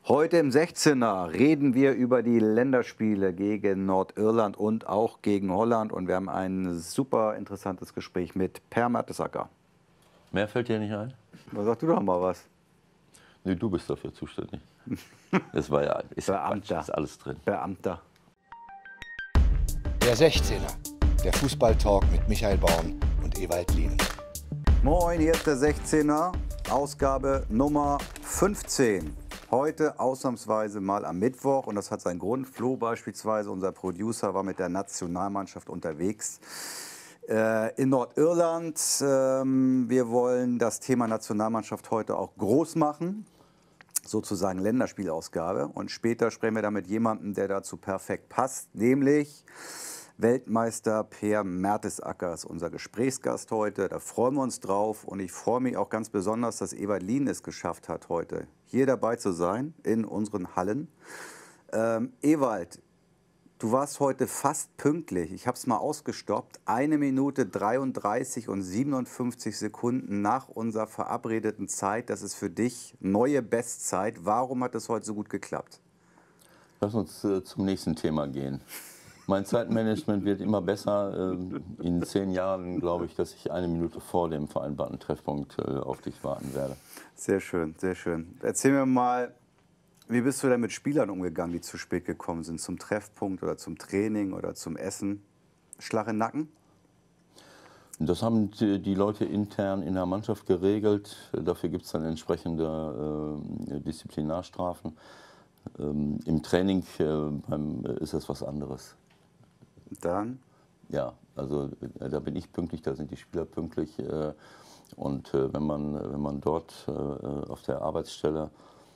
Heute im 16er reden wir über die Länderspiele gegen Nordirland und auch gegen Holland. Und wir haben ein super interessantes Gespräch mit Per Mertesacker. Mehr fällt dir nicht ein? Sag du doch mal was. Nee, du bist dafür zuständig. Das war ja Beamter. ist alles drin. Beamter. Der 16er, der Fußballtalk mit Michael Born und Ewald Lienen. Moin, hier ist der 16er, Ausgabe Nummer 15. Heute ausnahmsweise mal am Mittwoch und das hat seinen Grund. Flo beispielsweise, unser Producer, war mit der Nationalmannschaft unterwegs in Nordirland. Wir wollen das Thema Nationalmannschaft heute auch groß machen, sozusagen Länderspielausgabe. Und später sprechen wir dann mit jemandem, der dazu perfekt passt, nämlich Weltmeister Per Mertesacker ist unser Gesprächsgast heute. Da freuen wir uns drauf und ich freue mich auch ganz besonders, dass Ewald Lienen es geschafft hat, heute hier dabei zu sein in unseren Hallen. Ewald, du warst heute fast pünktlich. Ich habe es mal ausgestoppt. 1 Minute 33 und 57 Sekunden nach unserer verabredeten Zeit. Das ist für dich neue Bestzeit. Warum hat es heute so gut geklappt? Lass uns zum nächsten Thema gehen. Mein Zeitmanagement wird immer besser. In 10 Jahren glaube ich, dass ich 1 Minute vor dem vereinbarten Treffpunkt auf dich warten werde. Sehr schön, sehr schön. Erzähl mir mal, wie bist du denn mit Spielern umgegangen, die zu spät gekommen sind, zum Treffpunkt oder zum Training oder zum Essen? Schlag in den Nacken? Das haben die Leute intern in der Mannschaft geregelt. Dafür gibt es dann entsprechende Disziplinarstrafen. Im Training ist das was anderes. Dann? Ja, also da bin ich pünktlich, da sind die Spieler pünktlich. Und wenn man dort auf der Arbeitsstelle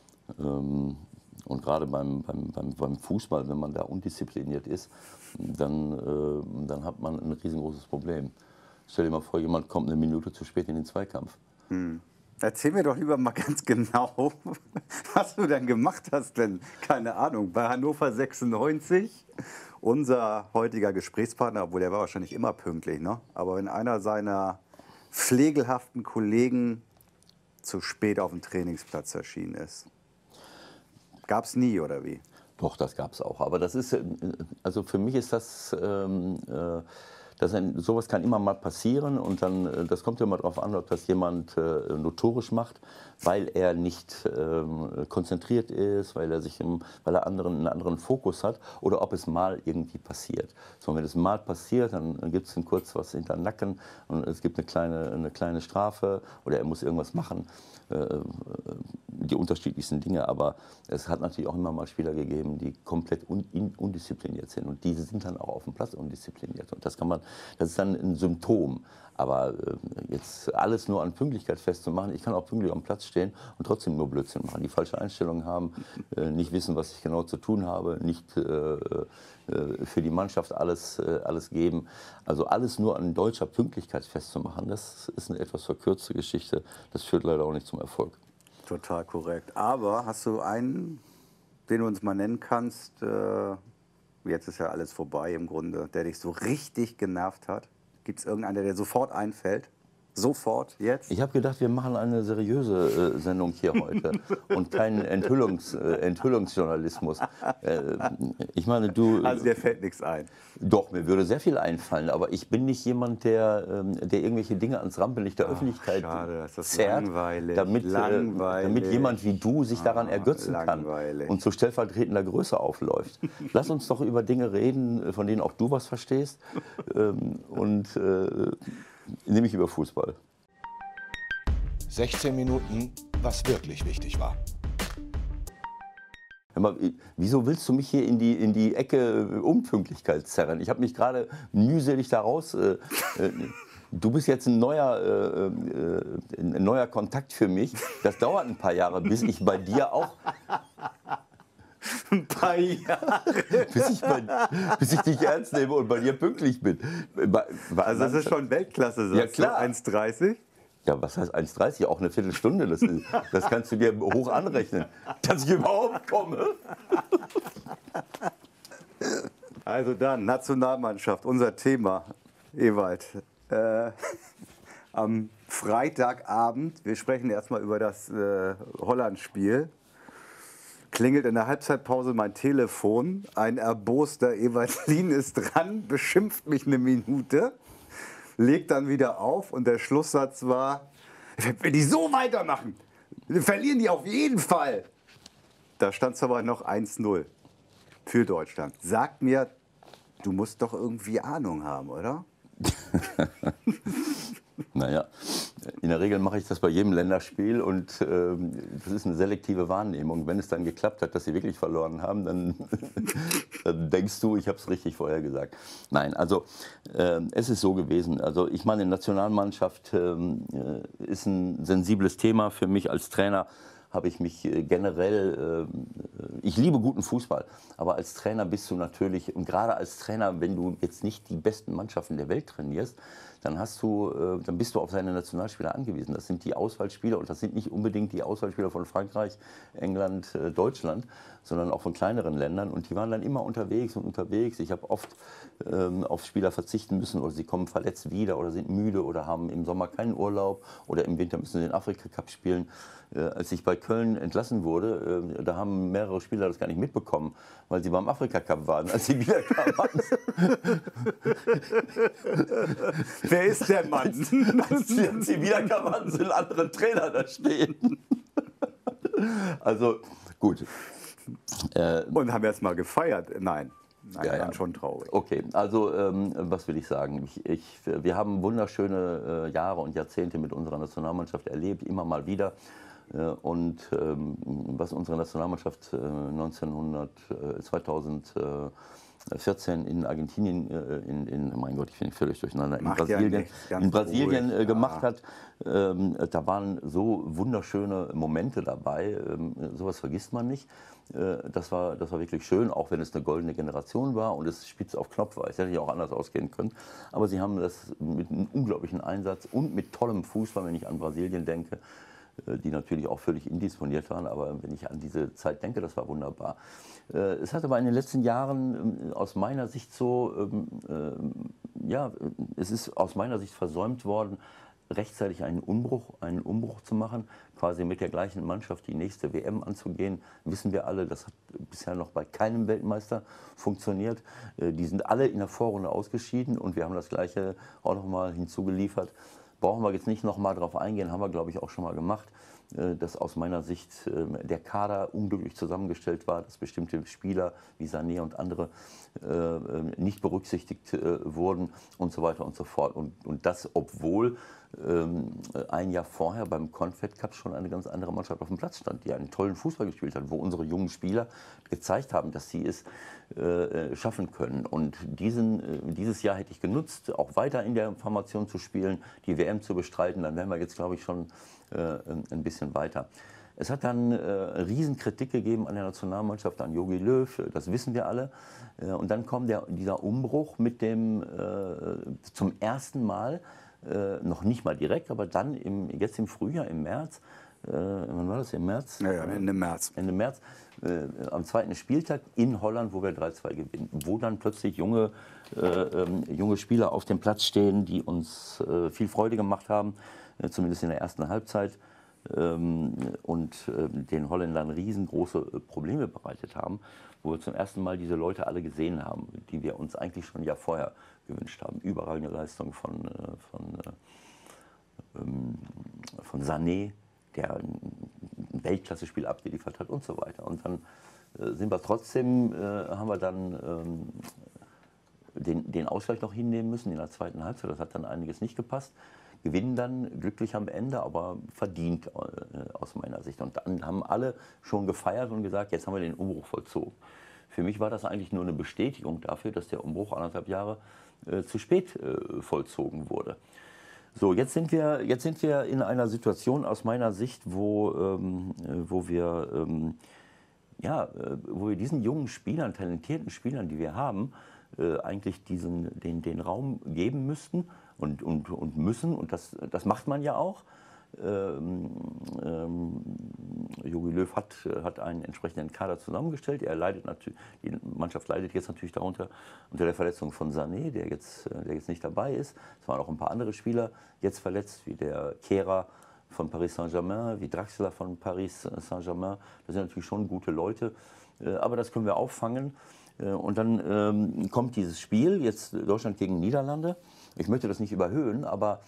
und gerade beim Fußball, wenn man da undiszipliniert ist, dann hat man ein riesengroßes Problem. Stell dir mal vor, jemand kommt 1 Minute zu spät in den Zweikampf. Erzähl mir doch lieber mal ganz genau, was du denn gemacht hast, denn, keine Ahnung, bei Hannover 96, unser heutiger Gesprächspartner, obwohl der war wahrscheinlich immer pünktlich, ne? Aber wenn einer seiner pflegelhaften Kollegen zu spät auf dem Trainingsplatz erschienen ist, gab's nie, oder wie? Doch, das gab es auch. Aber das ist, also für mich ist das, sowas kann immer mal passieren und dann, das kommt ja immer darauf an, ob das jemand notorisch macht, weil er nicht konzentriert ist, weil er einen anderen Fokus hat oder ob es mal irgendwie passiert. So, wenn es mal passiert, dann gibt es kurz was hinter den Nacken und es gibt eine kleine Strafe oder er muss irgendwas machen. Die unterschiedlichsten Dinge, aber es hat natürlich auch immer mal Spieler gegeben, die komplett undiszipliniert sind und diese sind dann auch auf dem Platz undiszipliniert und das ist dann ein Symptom, aber jetzt alles nur an Pünktlichkeit festzumachen, ich kann auch pünktlich am Platz stehen und trotzdem nur Blödsinn machen, die falsche Einstellung haben, nicht wissen, was ich genau zu tun habe, nicht für die Mannschaft alles geben, also alles nur an deutscher Pünktlichkeit festzumachen, das ist eine etwas verkürzte Geschichte, das führt leider auch nicht zum Erfolg. Total korrekt. Aber hast du einen, den du uns mal nennen kannst, jetzt ist ja alles vorbei im Grunde, der dich so richtig genervt hat? Gibt es irgendeinen, der dir sofort einfällt? Sofort, jetzt? Ich habe gedacht, wir machen eine seriöse Sendung hier heute und keinen Enthüllungsjournalismus. Ich meine, du... Also dir fällt nichts ein? Doch, mir würde sehr viel einfallen, aber ich bin nicht jemand, der irgendwelche Dinge ans Rampenlicht der Öffentlichkeit zerrt, damit jemand wie du sich daran ergötzen kann und zu stellvertretender Größe aufläuft. Lass uns doch über Dinge reden, von denen auch du was verstehst nämlich über Fußball. 16 Minuten, was wirklich wichtig war. Aber wieso willst du mich hier in die Ecke Unpünktlichkeit zerren? Ich habe mich gerade mühselig daraus... Du bist jetzt ein neuer Kontakt für mich. Das dauert ein paar Jahre, bis ich bei dir auch... Ein paar Jahre. bis ich dich ernst nehme und bei dir pünktlich bin. Also das ist schon Weltklasse, sagst du? Ja, klar. 1,30? Ja, was heißt 1,30? Auch eine Viertelstunde. Das kannst du dir hoch anrechnen, dass ich überhaupt komme. Also dann, Nationalmannschaft, unser Thema, Ewald. Am Freitagabend, wir sprechen erstmal über das Holland-Spiel. klingelt in der Halbzeitpause mein Telefon. Ein erboster Ewald Lien ist dran, beschimpft mich eine Minute, legt dann wieder auf und der Schlusssatz war, wenn die so weitermachen, verlieren die auf jeden Fall. Da stand es aber noch 1-0 für Deutschland. Sag mir, du musst doch irgendwie Ahnung haben, oder? Naja, in der Regel mache ich das bei jedem Länderspiel und das ist eine selektive Wahrnehmung. Wenn es dann geklappt hat, dass sie wirklich verloren haben, dann, dann denkst du, ich habe es richtig vorher gesagt. Nein, also es ist so gewesen. Also ich meine, Nationalmannschaft ist ein sensibles Thema für mich als Trainer. Habe ich mich generell, ich liebe guten Fußball, aber als Trainer bist du natürlich, und gerade als Trainer, wenn du jetzt nicht die besten Mannschaften der Welt trainierst, dann bist du auf seine Nationalspieler angewiesen. Das sind die Auswahlspieler und das sind nicht unbedingt die Auswahlspieler von Frankreich, England, Deutschland, sondern auch von kleineren Ländern und die waren dann immer unterwegs und unterwegs. Ich habe oft auf Spieler verzichten müssen oder sie kommen verletzt wieder oder sind müde oder haben im Sommer keinen Urlaub oder im Winter müssen sie den Afrika-Cup spielen. Als ich bei Köln entlassen wurde, da haben mehrere Spieler das gar nicht mitbekommen, weil sie beim Afrika-Cup waren, als sie wiederkamen. Wer ist der Mann? Als sie wiederkamen, hatten sie einen anderen Trainer da stehen. Also gut. Und haben erst mal gefeiert? Nein. Nein, Ja, dann schon traurig. Okay, also was will ich sagen? Wir haben wunderschöne Jahre und Jahrzehnte mit unserer Nationalmannschaft erlebt, immer mal wieder. Und was unsere Nationalmannschaft 2014 in Argentinien, mein Gott, ich bin völlig durcheinander, in Brasilien gemacht hat, da waren so wunderschöne Momente dabei, sowas vergisst man nicht. Das war wirklich schön, auch wenn es eine goldene Generation war und es spitz auf Knopf war. Es hätte ja auch anders ausgehen können. Aber sie haben das mit einem unglaublichen Einsatz und mit tollem Fußball, wenn ich an Brasilien denke, die natürlich auch völlig indisponiert waren, aber wenn ich an diese Zeit denke, das war wunderbar. Es hat aber in den letzten Jahren aus meiner Sicht es ist aus meiner Sicht versäumt worden, rechtzeitig einen Umbruch zu machen, quasi mit der gleichen Mannschaft die nächste WM anzugehen. Wissen wir alle, das hat bisher noch bei keinem Weltmeister funktioniert. Die sind alle in der Vorrunde ausgeschieden und wir haben das Gleiche auch noch mal hinzugeliefert. Brauchen wir jetzt nicht noch mal drauf eingehen, haben wir glaube ich auch schon mal gemacht, dass aus meiner Sicht der Kader unglücklich zusammengestellt war, dass bestimmte Spieler wie Sané und andere nicht berücksichtigt wurden und so weiter und so fort. Und das, obwohl ein Jahr vorher beim Confed Cup schon eine ganz andere Mannschaft auf dem Platz stand, die einen tollen Fußball gespielt hat, wo unsere jungen Spieler gezeigt haben, dass sie es schaffen können. Und dieses Jahr hätte ich genutzt, auch weiter in der Formation zu spielen, die WM zu bestreiten. Dann wären wir jetzt, glaube ich, schon ein bisschen weiter. Es hat dann Riesenkritik gegeben an der Nationalmannschaft, an Jogi Löw, das wissen wir alle. Und dann kommt dieser Umbruch mit dem zum ersten Mal, noch nicht mal direkt, aber dann jetzt im Frühjahr, im März, wann war das, im März? Ja, Ende März. Ende März, am zweiten Spieltag in Holland, wo wir 3-2 gewinnen. Wo dann plötzlich junge Spieler auf dem Platz stehen, die uns viel Freude gemacht haben, zumindest in der ersten Halbzeit. Und den Holländern riesengroße Probleme bereitet haben, wo wir zum ersten Mal diese Leute alle gesehen haben, die wir uns eigentlich schon ein Jahr vorher gewünscht haben. Überragende Leistung von Sané, der ein Weltklasse-Spiel abgeliefert hat und so weiter. Und dann haben wir dann den Ausgleich noch hinnehmen müssen in der zweiten Halbzeit. Das hat dann einiges nicht gepasst. Gewinnen dann glücklich am Ende, aber verdient aus meiner Sicht. Und dann haben alle schon gefeiert und gesagt, jetzt haben wir den Umbruch vollzogen. Für mich war das eigentlich nur eine Bestätigung dafür, dass der Umbruch 1,5 Jahre zu spät vollzogen wurde. So, jetzt sind wir in einer Situation aus meiner Sicht, wo wir diesen jungen Spielern, talentierten Spielern, die wir haben, eigentlich den Raum geben müssten und müssen, und das macht man ja auch. Jogi Löw hat einen entsprechenden Kader zusammengestellt. Die Mannschaft leidet jetzt natürlich darunter unter der Verletzung von Sané, der jetzt nicht dabei ist. Es waren auch ein paar andere Spieler jetzt verletzt, wie der Kehrer von Paris Saint-Germain, wie Draxler von Paris Saint-Germain. Das sind natürlich schon gute Leute, aber das können wir auffangen. Und dann kommt dieses Spiel, jetzt Deutschland gegen Niederlande. Ich möchte das nicht überhöhen, aber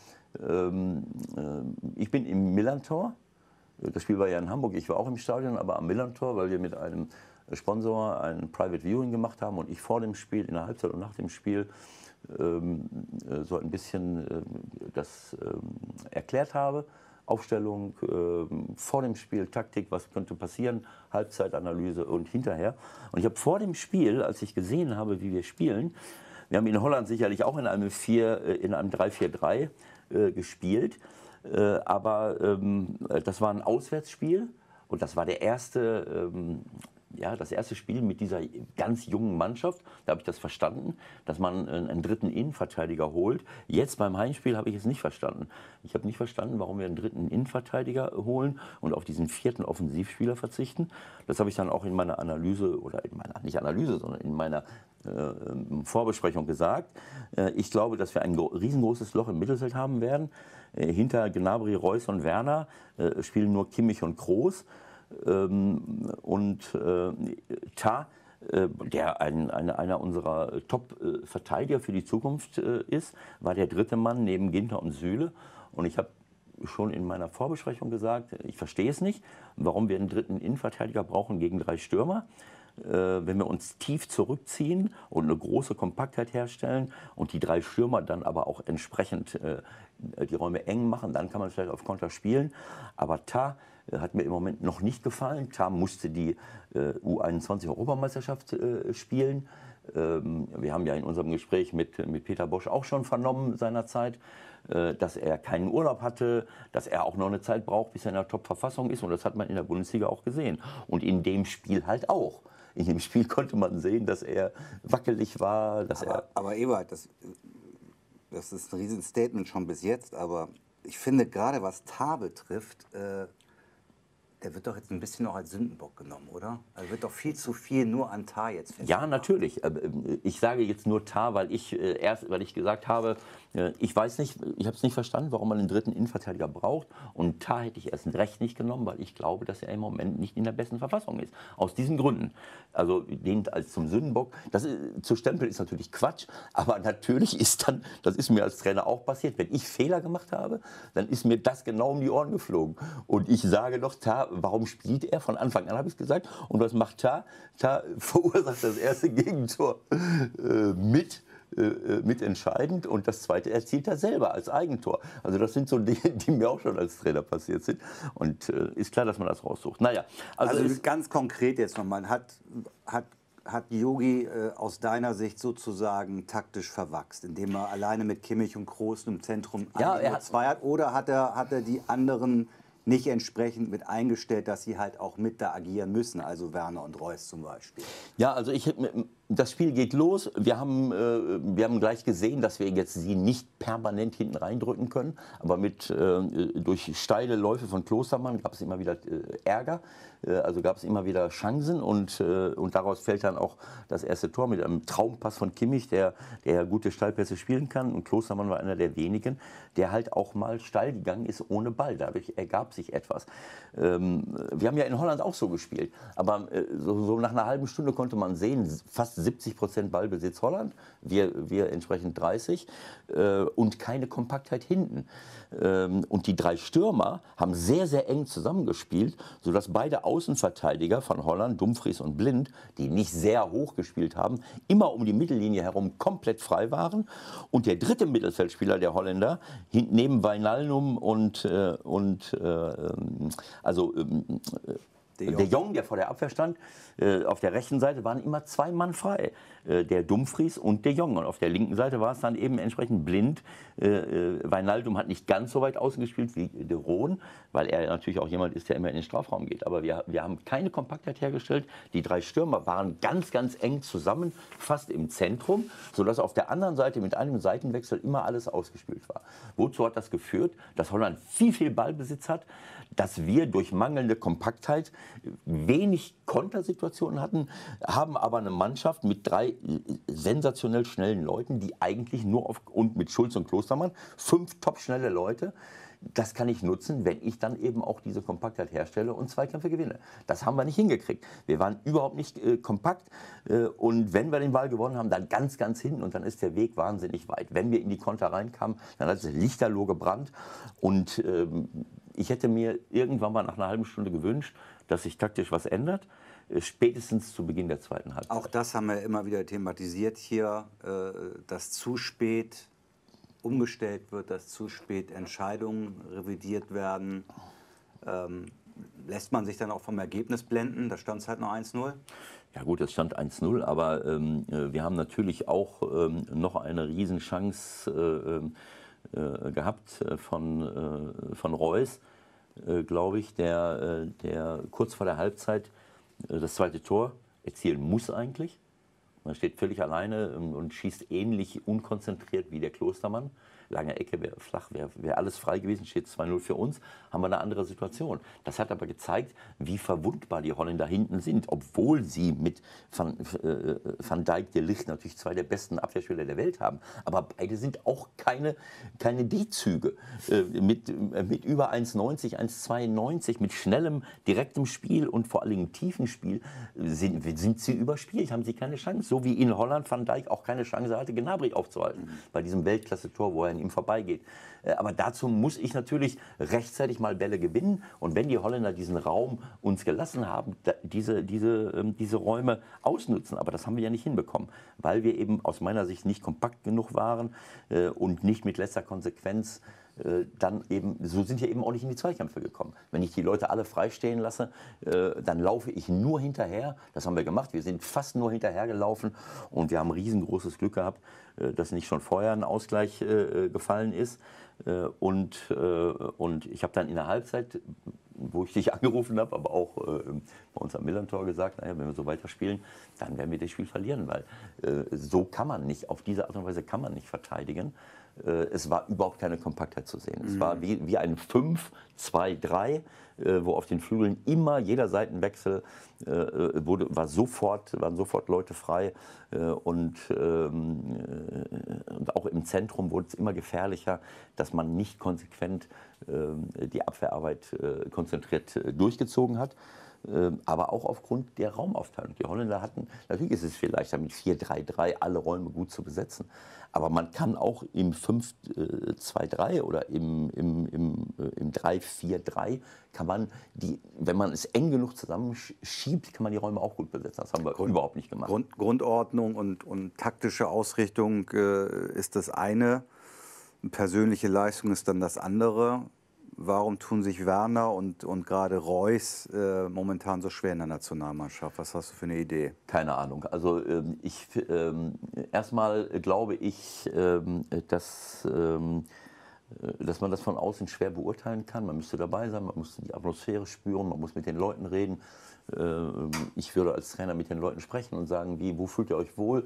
ich bin im Millerntor. Das Spiel war ja in Hamburg, ich war auch im Stadion, aber am Millerntor, weil wir mit einem Sponsor ein Private Viewing gemacht haben und ich vor dem Spiel, in der Halbzeit und nach dem Spiel so ein bisschen das erklärt habe. Aufstellung, vor dem Spiel, Taktik, was könnte passieren, Halbzeitanalyse und hinterher. Und ich habe vor dem Spiel, als ich gesehen habe, wie wir spielen, wir haben in Holland sicherlich auch in einem 3-4-3 gespielt, aber das war ein Auswärtsspiel und das war der erste das erste Spiel mit dieser ganz jungen Mannschaft, da habe ich das verstanden, dass man einen dritten Innenverteidiger holt. Jetzt beim Heimspiel habe ich es nicht verstanden. Ich habe nicht verstanden, warum wir einen dritten Innenverteidiger holen und auf diesen vierten Offensivspieler verzichten. Das habe ich dann auch in meiner Analyse, oder in meiner, nicht Analyse, sondern in meiner Vorbesprechung gesagt. Ich glaube, dass wir ein riesengroßes Loch im Mittelfeld haben werden. Hinter Gnabry, Reus und Werner spielen nur Kimmich und Kroos. Und Tah, der einer unserer Top-Verteidiger für die Zukunft ist, war der dritte Mann neben Ginter und Süle. Und ich habe schon in meiner Vorbesprechung gesagt, ich verstehe es nicht, warum wir einen dritten Innenverteidiger brauchen gegen 3 Stürmer. Wenn wir uns tief zurückziehen und eine große Kompaktheit herstellen und die 3 Stürmer dann aber auch entsprechend die Räume eng machen, dann kann man vielleicht auf Konter spielen. Aber Tah hat mir im Moment noch nicht gefallen. Tah musste die U21-Europameisterschaft spielen. Wir haben ja in unserem Gespräch mit Peter Bosch auch schon vernommen seinerzeit, dass er keinen Urlaub hatte, dass er auch noch eine Zeit braucht, bis er in der Top-Verfassung ist. Und das hat man in der Bundesliga auch gesehen. Und in dem Spiel halt auch. In dem Spiel konnte man sehen, dass er wackelig war. Aber Ewald, das ist ein Riesenstatement schon bis jetzt. Aber ich finde, gerade was Tah betrifft, der wird doch jetzt ein bisschen auch als Sündenbock genommen, oder? Also wird doch viel zu viel nur an Tah jetzt festgemacht. Ja, natürlich. Ich sage jetzt nur Tah, weil ich gesagt habe, ich weiß nicht, ich habe es nicht verstanden, warum man einen dritten Innenverteidiger braucht. Und Tah hätte ich erst recht nicht genommen, weil ich glaube, dass er im Moment nicht in der besten Verfassung ist. Aus diesen Gründen. Also den als zum Sündenbock, zu stempeln ist natürlich Quatsch, aber natürlich ist dann, das ist mir als Trainer auch passiert, wenn ich Fehler gemacht habe, dann ist mir das genau um die Ohren geflogen. Und ich sage noch, Tah, warum spielt er? Von Anfang an habe ich es gesagt. Und was macht Tah? Tah verursacht das erste Gegentor mitentscheidend und das zweite erzielt er selber als Eigentor. Also das sind so Dinge, die mir auch schon als Trainer passiert sind. Und ist klar, dass man das raussucht. Naja, also ganz konkret jetzt nochmal, hat Jogi aus deiner Sicht sozusagen taktisch verwachst, indem er alleine mit Kimmich und Kroos im Zentrum zwei hat? Oder hat er die anderen nicht entsprechend mit eingestellt, dass sie halt auch mit da agieren müssen, also Werner und Reus zum Beispiel? Ja, also das Spiel geht los. Wir haben gleich gesehen, dass wir jetzt sie nicht permanent hinten reindrücken können. Aber durch steile Läufe von Klostermann gab es immer wieder Ärger. Also gab es immer wieder Chancen. Und daraus fällt dann auch das erste Tor mit einem Traumpass von Kimmich, der gute Steilpässe spielen kann. Und Klostermann war einer der wenigen, der halt auch mal steil gegangen ist ohne Ball. Dadurch ergab sich etwas. Wir haben ja in Holland auch so gespielt. Aber so nach einer halben Stunde konnte man sehen, fast 70% Ballbesitz Holland, wir entsprechend 30 und keine Kompaktheit hinten. Und die 3 Stürmer haben sehr, sehr eng zusammengespielt, sodass beide Außenverteidiger von Holland, Dumfries und Blind, die nicht sehr hoch gespielt haben, immer um die Mittellinie herum komplett frei waren. Und der dritte Mittelfeldspieler der Holländer, neben Wijnaldum und De Jong, der vor der Abwehr stand, auf der rechten Seite waren immer 2 Mann frei, der Dumfries und De Jong. Und auf der linken Seite war es dann eben entsprechend Blind. Wijnaldum hat nicht ganz so weit außen gespielt wie De Roon, weil er natürlich auch jemand ist, der immer in den Strafraum geht. Aber wir haben keine Kompaktheit hergestellt. Die 3 Stürmer waren ganz, ganz eng zusammen, fast im Zentrum, sodass auf der anderen Seite mit einem Seitenwechsel immer alles ausgespielt war. Wozu hat das geführt? Dass Holland viel, viel Ballbesitz hat, dass wir durch mangelnde Kompaktheit wenig Kontersituationen hatten, haben aber eine Mannschaft mit 3 sensationell schnellen Leuten, die eigentlich nur und mit Schulz und Klostermann, 5 topschnelle Leute, Das kann ich nutzen, wenn ich dann eben auch diese Kompaktheit herstelle und Zweikämpfe gewinne. Das haben wir nicht hingekriegt. Wir waren überhaupt nicht kompakt und wenn wir den Ball gewonnen haben, dann ganz, ganz hinten und dann ist der Weg wahnsinnig weit. Wenn wir in die Konter reinkamen, dann hat es lichterloh gebrannt und ich hätte mir irgendwann mal nach einer halben Stunde gewünscht, dass sich taktisch was ändert, spätestens zu Beginn der zweiten Halbzeit. Auch das haben wir immer wieder thematisiert hier, dass zu spät umgestellt wird, dass zu spät Entscheidungen revidiert werden. Lässt man sich dann auch vom Ergebnis blenden? Da stand es halt noch 1-0. Ja gut, es stand 1-0, aber wir haben natürlich auch noch eine Riesenchance gehabt von Reus, glaube ich, der kurz vor der Halbzeit das zweite Tor erzielen muss eigentlich. Man steht völlig alleine und schießt ähnlich unkonzentriert wie der Klostermann. Lange Ecke wäre flach, wäre alles frei gewesen, steht 2-0 für uns, haben wir eine andere Situation. Das hat aber gezeigt, wie verwundbar die Holländer hinten sind, obwohl sie mit Van Dijk, De Ligt natürlich zwei der besten Abwehrspieler der Welt haben. Aber beide sind auch keine D-Züge. Mit über 1,90, 1,92, mit schnellem, direktem Spiel und vor allem im tiefen Spiel sind sie überspielt, haben sie keine Chance. So wie in Holland Van Dijk auch keine Chance hatte, Gnabry aufzuhalten. Bei diesem Weltklasse-Tor, wo er an ihm vorbeigeht. Aber dazu muss ich natürlich rechtzeitig mal Bälle gewinnen. Und wenn die Holländer diesen Raum uns gelassen haben, diese Räume ausnutzen. Aber das haben wir ja nicht hinbekommen, weil wir eben aus meiner Sicht nicht kompakt genug waren und nicht mit letzter Konsequenz dann eben, so sind wir eben auch nicht in die Zweikämpfe gekommen. Wenn ich die Leute alle freistehen lasse, dann laufe ich nur hinterher. Das haben wir gemacht. Wir sind fast nur hinterher gelaufen und wir haben riesengroßes Glück gehabt, dass nicht schon vorher ein Ausgleich gefallen ist. Und ich habe dann in der Halbzeit, wo ich dich angerufen habe, aber auch bei uns am Millantor gesagt, naja, wenn wir so weiterspielen, dann werden wir das Spiel verlieren, weil so kann man nicht, auf diese Art und Weise kann man nicht verteidigen. Es war überhaupt keine Kompaktheit zu sehen. Es war wie ein 5-2-3, wo auf den Flügeln immer jeder Seitenwechsel waren sofort Leute frei und auch im Zentrum wurde es immer gefährlicher, dass man nicht konsequent die Abwehrarbeit konzentriert durchgezogen hat. Aber auch aufgrund der Raumaufteilung. Die Holländer hatten, natürlich ist es viel leichter mit 4-3-3 alle Räume gut zu besetzen, aber man kann auch im 5-2-3 oder im 3-4-3 kann man wenn man es eng genug zusammenschiebt, kann man die Räume auch gut besetzen. Das haben wir überhaupt nicht gemacht. Grundordnung und taktische Ausrichtung ist das eine, persönliche Leistung ist dann das andere. Warum tun sich Werner und gerade Reus momentan so schwer in der Nationalmannschaft? Was hast du für eine Idee? Keine Ahnung. Also erstmal glaube ich, dass man das von außen schwer beurteilen kann. Man müsste dabei sein, man muss die Atmosphäre spüren, man muss mit den Leuten reden. Ich würde als Trainer mit den Leuten sprechen und sagen, wo fühlt ihr euch wohl?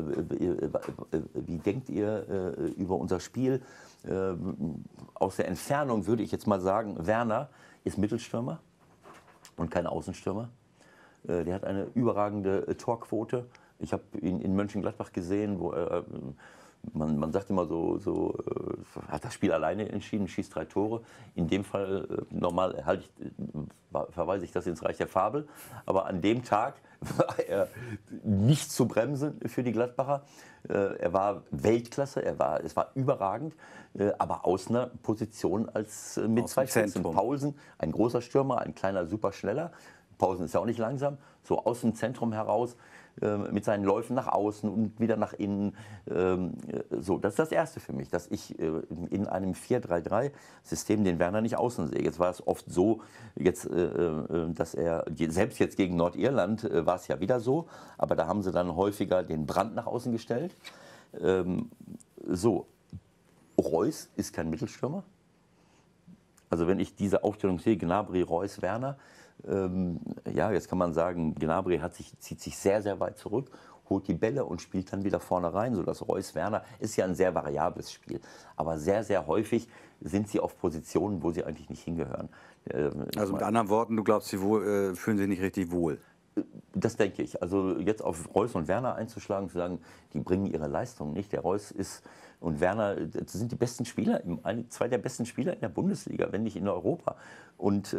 Wie denkt ihr über unser Spiel? Aus der Entfernung würde ich jetzt mal sagen, Werner ist Mittelstürmer und kein Außenstürmer. Der hat eine überragende Torquote. Ich habe ihn in Mönchengladbach gesehen, wo er, man sagt immer hat das Spiel alleine entschieden, schießt 3 Tore. In dem Fall, normal verweise ich das ins Reich der Fabel, aber an dem Tag war er nicht zu bremsen für die Gladbacher. Er war Weltklasse, es war überragend, aber aus einer Position als mit 2 Spitzen. Paulsen, ein großer Stürmer, ein kleiner, super schneller. Paulsen ist ja auch nicht langsam, so aus dem Zentrum heraus mit seinen Läufen nach außen und wieder nach innen. So, das ist das Erste für mich, dass ich in einem 4-3-3-System den Werner nicht außen sehe. Jetzt war es oft so, dass er, selbst jetzt gegen Nordirland war es ja wieder so, aber da haben sie dann häufiger den Brandt nach außen gestellt. Reus ist kein Mittelstürmer. Also wenn ich diese Aufstellung sehe, Gnabry, Reus, Werner, jetzt kann man sagen, Gnabry zieht sich sehr, sehr weit zurück, holt die Bälle und spielt dann wieder vorne rein, sodass Reus, Werner, ist ja ein sehr variables Spiel. Aber sehr, sehr häufig sind sie auf Positionen, wo sie eigentlich nicht hingehören. Also mit anderen Worten, du glaubst, sie fühlen sich nicht richtig wohl? Das denke ich. Also jetzt auf Reus und Werner einzuschlagen, zu sagen, die bringen ihre Leistung nicht. Der Reus und Werner, das sind die besten Spieler, zwei der besten Spieler in der Bundesliga, wenn nicht in Europa. Und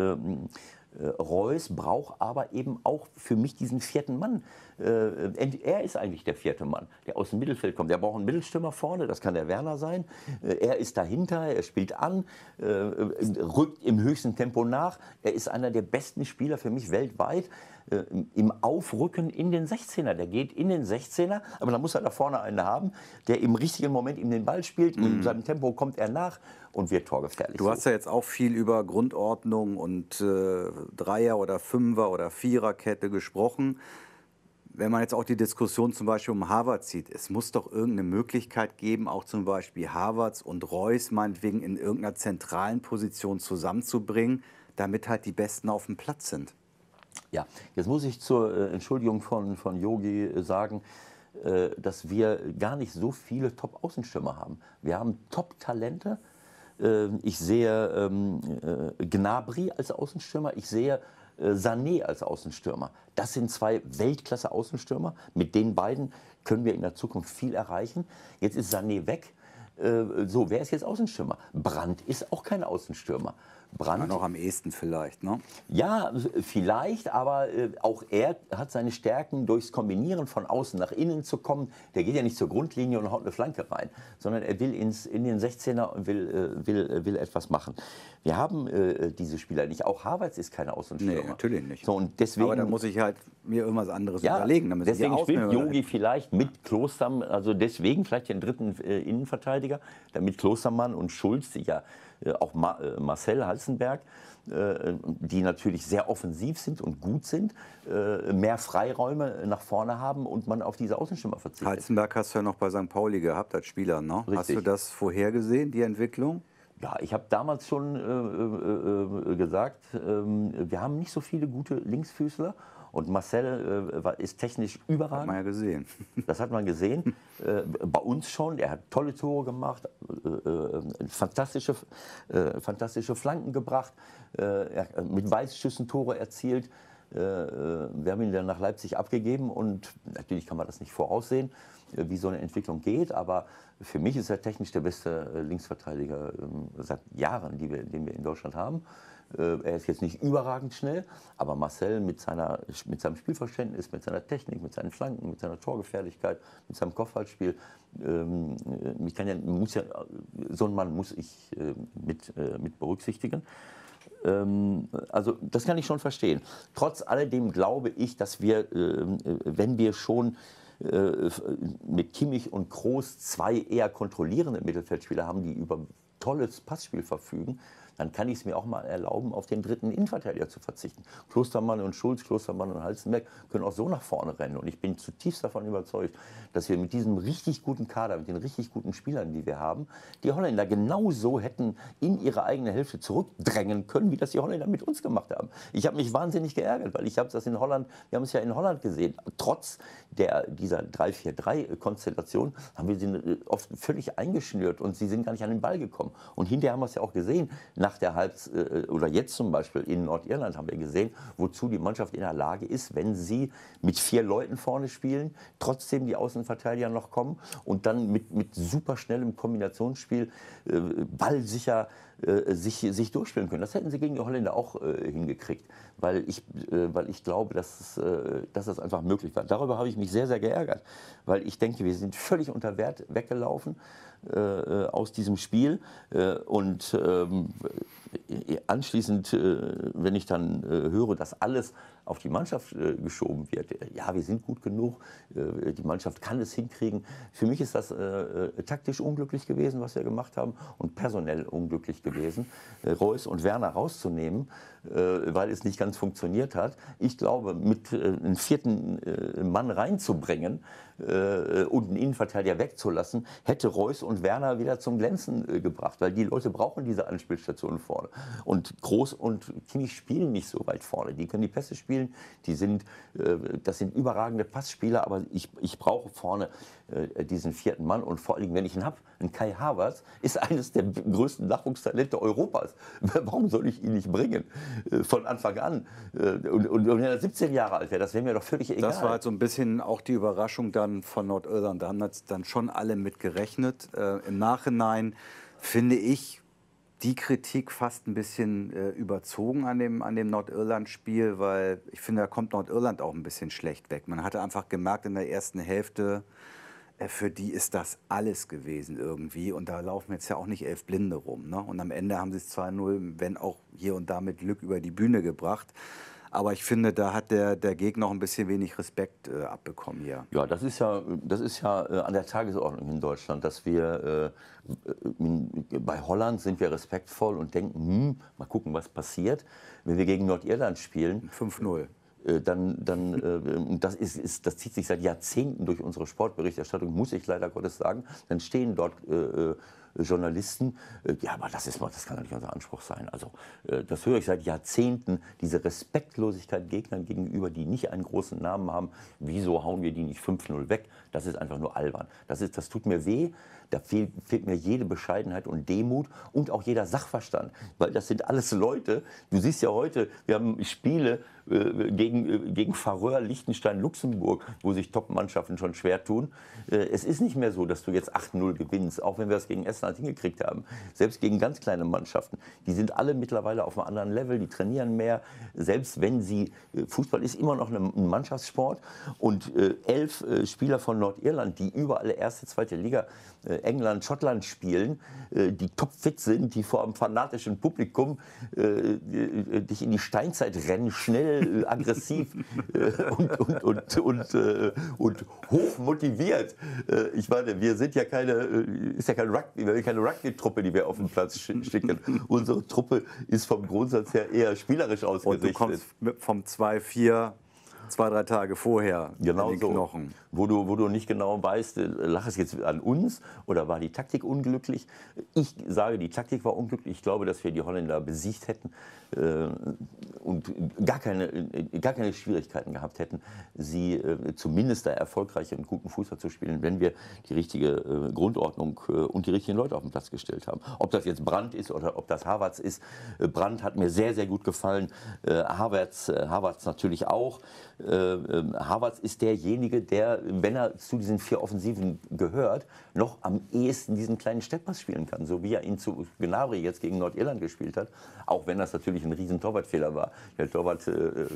Reus braucht aber eben auch für mich diesen vierten Mann. Er ist eigentlich der vierte Mann, der aus dem Mittelfeld kommt. Der braucht einen Mittelstürmer vorne, das kann der Werner sein. Er ist dahinter, er spielt an, rückt im höchsten Tempo nach. Er ist einer der besten Spieler für mich weltweit. Im Aufrücken in den 16er. Der geht in den 16er, aber da muss er da vorne einen haben, der im richtigen Moment ihm den Ball spielt. In seinem Tempo kommt er nach und wird torgefährlich. Du hast ja jetzt auch viel über Grundordnung und Dreier- oder Fünfer- oder Viererkette gesprochen. Wenn man jetzt auch die Diskussion zum Beispiel um Havertz sieht, es muss doch irgendeine Möglichkeit geben, auch zum Beispiel Havertz und Reus meinetwegen in irgendeiner zentralen Position zusammenzubringen, damit halt die Besten auf dem Platz sind. Ja, jetzt muss ich zur Entschuldigung von Yogi sagen, dass wir gar nicht so viele Top-Außenstürmer haben. Wir haben Top-Talente. Ich sehe Gnabry als Außenstürmer, ich sehe Sané als Außenstürmer. Das sind zwei Weltklasse-Außenstürmer. Mit den beiden können wir in der Zukunft viel erreichen. Jetzt ist Sané weg. So, wer ist jetzt Außenstürmer? Brandt ist auch kein Außenstürmer. Brandt, ja, noch am ehesten vielleicht, ne? Ja, vielleicht, aber auch er hat seine Stärken durchs Kombinieren von außen nach innen zu kommen. Der geht ja nicht zur Grundlinie und haut eine Flanke rein, sondern er will in den 16er und will etwas machen. Wir haben diese Spieler nicht. Auch Havertz ist keine Außenstürmer. Nee, natürlich nicht. So, und deswegen, aber da muss ich halt mir irgendwas anderes überlegen. Damit deswegen spielt Yogi vielleicht mit Klostermann, also deswegen vielleicht den dritten Innenverteidiger, damit Klostermann und Schulz, die ja auch Marcel Halzenberg, die natürlich sehr offensiv sind und gut sind, mehr Freiräume nach vorne haben und man auf diese Außenstürmer verzichtet. Halzenberg hast du ja noch bei St. Pauli gehabt als Spieler, ne? Richtig. Hast du das vorhergesehen, die Entwicklung? Ja, ich habe damals schon gesagt, wir haben nicht so viele gute Linksfüßler. Und Marcel ist technisch überragend. Hat man ja gesehen. Das hat man gesehen. Bei uns schon. Er hat tolle Tore gemacht, fantastische Flanken gebracht, mit Weißschüssen Tore erzielt. Wir haben ihn dann nach Leipzig abgegeben und natürlich kann man das nicht voraussehen, wie so eine Entwicklung geht, aber für mich ist er technisch der beste Linksverteidiger seit Jahren, den wir in Deutschland haben. Er ist jetzt nicht überragend schnell, aber Marcel mit seinem Spielverständnis, mit seiner Technik, mit seinen Flanken, mit seiner Torgefährlichkeit, mit seinem Kopfballspiel, so einen Mann muss ich mit berücksichtigen. Also das kann ich schon verstehen. Trotz alledem glaube ich, dass wir, wenn wir schon mit Kimmich und Kroos zwei eher kontrollierende Mittelfeldspieler haben, die über tolles Passspiel verfügen, dann kann ich es mir auch mal erlauben, auf den dritten Innenverteidiger zu verzichten. Klostermann und Schulz, Klostermann und Halzenberg können auch so nach vorne rennen. Und ich bin zutiefst davon überzeugt, dass wir mit diesem richtig guten Kader, mit den richtig guten Spielern, die wir haben, die Holländer genauso hätten in ihre eigene Hälfte zurückdrängen können, wie das die Holländer mit uns gemacht haben. Ich habe mich wahnsinnig geärgert, weil ich habe das in Holland, wir haben es ja in Holland gesehen, trotz dieser 3-4-3-Konstellation haben wir sie oft völlig eingeschnürt und sie sind gar nicht an den Ball gekommen. Und hinterher haben wir es ja auch gesehen, nach der oder jetzt zum Beispiel in Nordirland haben wir gesehen, wozu die Mannschaft in der Lage ist, wenn sie mit 4 Leuten vorne spielen, trotzdem die Außenverteidiger noch kommen und dann mit super schnellem Kombinationsspiel ballsicher sich durchspielen können. Das hätten sie gegen die Holländer auch hingekriegt, weil ich glaube, dass das einfach möglich war. Darüber habe ich mich sehr, sehr geärgert, weil ich denke, wir sind völlig unter Wert weggelaufen aus diesem Spiel und anschließend, wenn ich dann höre, dass alles auf die Mannschaft geschoben wird, ja, wir sind gut genug, die Mannschaft kann es hinkriegen. Für mich ist das taktisch unglücklich gewesen, was wir gemacht haben, und personell unglücklich gewesen, Reus und Werner rauszunehmen, weil es nicht ganz funktioniert hat. Ich glaube, mit einem vierten Mann reinzubringen und einen Innenverteidiger wegzulassen, hätte Reus und Werner wieder zum Glänzen gebracht, weil die Leute brauchen diese Anspielstationen vorne. Und Kroos und Kimmich spielen nicht so weit vorne. Die können die Pässe spielen, spielen. Das sind überragende Passspieler, aber ich brauche vorne diesen vierten Mann. Und vor allem, wenn ich ihn habe, ein Kai Havertz ist eines der größten Nachwuchstalente Europas. Warum soll ich ihn nicht bringen? Von Anfang an. Und wenn er 17 Jahre alt wäre, das wäre mir doch völlig egal. Das war halt so ein bisschen auch die Überraschung dann von Nordirland. Da haben jetzt dann schon alle mit gerechnet. Im Nachhinein finde ich die Kritik fast ein bisschen überzogen an dem Nordirland-Spiel, weil ich finde, da kommt Nordirland auch ein bisschen schlecht weg. Man hatte einfach gemerkt in der ersten Hälfte, für die ist das alles gewesen irgendwie. Und da laufen jetzt ja auch nicht 11 Blinde rum. Ne? Und am Ende haben sie es 2-0, wenn auch hier und da mit Glück, über die Bühne gebracht. Aber ich finde, da hat der Gegner auch ein bisschen wenig Respekt abbekommen hier. Ja, das ist ja an der Tagesordnung in Deutschland, dass wir bei Holland sind wir respektvoll und denken, mal gucken, was passiert. Wenn wir gegen Nordirland spielen, 5-0. Das zieht sich seit Jahrzehnten durch unsere Sportberichterstattung, muss ich leider Gottes sagen. Dann stehen dort Journalisten, ja, aber das kann ja nicht unser Anspruch sein. Also das höre ich seit Jahrzehnten, diese Respektlosigkeit Gegnern gegenüber, die nicht einen großen Namen haben. Wieso hauen wir die nicht 5-0 weg? Das ist einfach nur albern. Das tut mir weh. Da fehlt mir jede Bescheidenheit und Demut und auch jeder Sachverstand, weil das sind alles Leute. Du siehst ja heute, wir haben Spiele gegen Färöer, Liechtenstein, Luxemburg, wo sich Top-Mannschaften schon schwer tun. Es ist nicht mehr so, dass du jetzt 8-0 gewinnst, auch wenn wir das gegen Estland hingekriegt haben. Selbst gegen ganz kleine Mannschaften. Die sind alle mittlerweile auf einem anderen Level, die trainieren mehr. Selbst wenn Fußball ist immer noch ein Mannschaftssport. Und 11 Spieler von Nordirland, die überall erste, zweite Liga, England, Schottland spielen, die topfit sind, die vor einem fanatischen Publikum dich in die Steinzeit rennen, schnell, aggressiv und hoch motiviert. Ich meine, wir sind ja keine Rugby-Truppe, die wir auf den Platz schicken. Unsere Truppe ist vom Grundsatz her eher spielerisch ausgerichtet. Und du kommst vom 2-4 2-3 Tage vorher genau in den Knochen. Wo du nicht genau weißt, lag es jetzt an uns oder war die Taktik unglücklich? Ich sage, die Taktik war unglücklich. Ich glaube, dass wir die Holländer besiegt hätten und gar keine Schwierigkeiten gehabt hätten, sie zumindest da erfolgreich und guten Fußball zu spielen, wenn wir die richtige Grundordnung und die richtigen Leute auf den Platz gestellt haben. Ob das jetzt Brandt ist oder ob das Havertz ist. Brandt hat mir sehr, sehr gut gefallen. Havertz natürlich auch. Havertz ist derjenige, der, wenn er zu diesen 4 Offensiven gehört, noch am ehesten diesen kleinen Steckpass spielen kann, so wie er ihn zu Gnabry jetzt gegen Nordirland gespielt hat, auch wenn das natürlich ein riesen Torwartfehler war. Der Torwart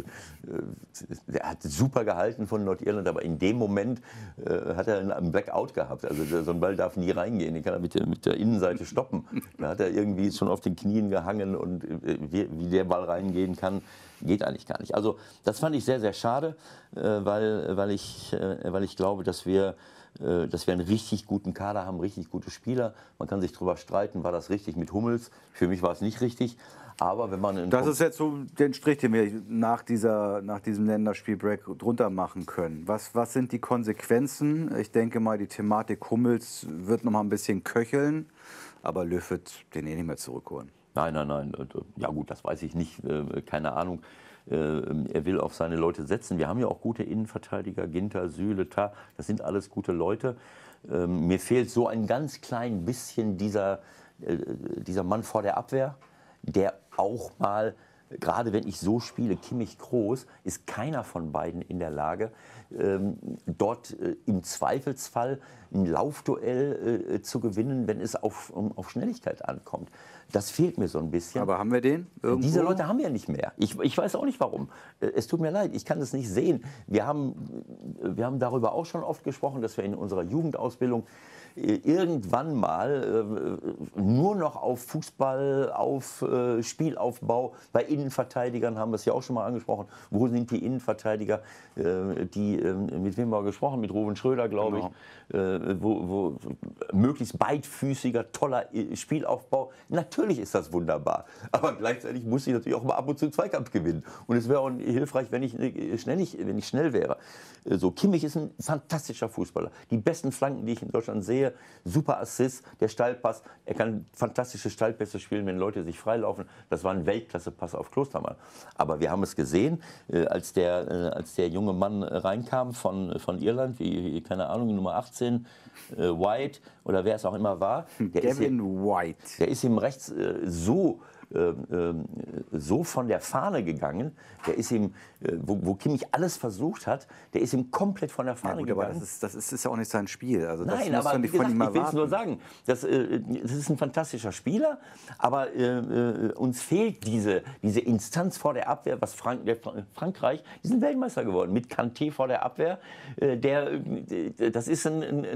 der hat super gehalten von Nordirland, aber in dem Moment hat er einen Blackout gehabt. Also so ein Ball darf nie reingehen, den kann er mit der Innenseite stoppen. Da hat er irgendwie schon auf den Knien gehangen und wie der Ball reingehen kann, geht eigentlich gar nicht. Also das fand ich sehr, sehr schade, weil ich glaube, dass wir einen richtig guten Kader haben, richtig gute Spieler. Man kann sich darüber streiten, war das richtig mit Hummels? Für mich war es nicht richtig. Aber wenn man das ist jetzt so den Strich, den wir nach diesem Länderspielbreak drunter machen können. Was sind die Konsequenzen? Ich denke mal, die Thematik Hummels wird noch mal ein bisschen köcheln, aber Löw wird den nicht mehr zurückholen. Nein. Ja gut, das weiß ich nicht. Keine Ahnung. Er will auf seine Leute setzen. Wir haben ja auch gute Innenverteidiger, Ginter, Süle, Tah. Das sind alles gute Leute. Mir fehlt so ein ganz klein bisschen dieser Mann vor der Abwehr, der auch mal, gerade wenn ich so spiele, Kimmich, Kroos, ist keiner von beiden in der Lage, dort im Zweifelsfall ein Laufduell zu gewinnen, wenn es auf Schnelligkeit ankommt. Das fehlt mir so ein bisschen. Aber haben wir den irgendwo? Diese Leute haben wir nicht mehr. Ich weiß auch nicht warum. Es tut mir leid, ich kann das nicht sehen. Wir haben darüber auch schon oft gesprochen, dass wir in unserer Jugendausbildung irgendwann mal nur noch auf Fußball, auf Spielaufbau, bei Innenverteidigern haben wir es ja auch schon mal angesprochen. Wo sind die Innenverteidiger, mit wem haben wir gesprochen? Mit Ruven Schröder, glaube ich. Wo möglichst beidfüßiger, toller Spielaufbau. Natürlich ist das wunderbar, aber gleichzeitig muss ich natürlich auch mal ab und zu einen Zweikampf gewinnen. Und es wäre auch hilfreich, wenn ich schnell wäre. So, Kimmich ist ein fantastischer Fußballer. Die besten Flanken, die ich in Deutschland sehe, super Assist, der Steilpass. Er kann fantastische Steilpässe spielen, wenn Leute sich freilaufen. Das war ein Weltklasse-Pass auf Klostermann. Aber wir haben es gesehen, als der junge Mann reinkam von Irland, wie, keine Ahnung, Nummer 18, White oder wer es auch immer war. Gavin White. Der ist ihm rechts so von der Fahne gegangen, der ist ihm, wo Kimmich alles versucht hat, der ist ihm komplett von der Fahne gegangen. Aber das ist ja auch nicht sein Spiel. Also das Nein, muss aber man wie nicht von gesagt, ihm ich will es erwarten. nur sagen, das ist ein fantastischer Spieler, aber uns fehlt diese Instanz vor der Abwehr, was Frankreich, die sind Weltmeister geworden, mit Kanté vor der Abwehr, das ist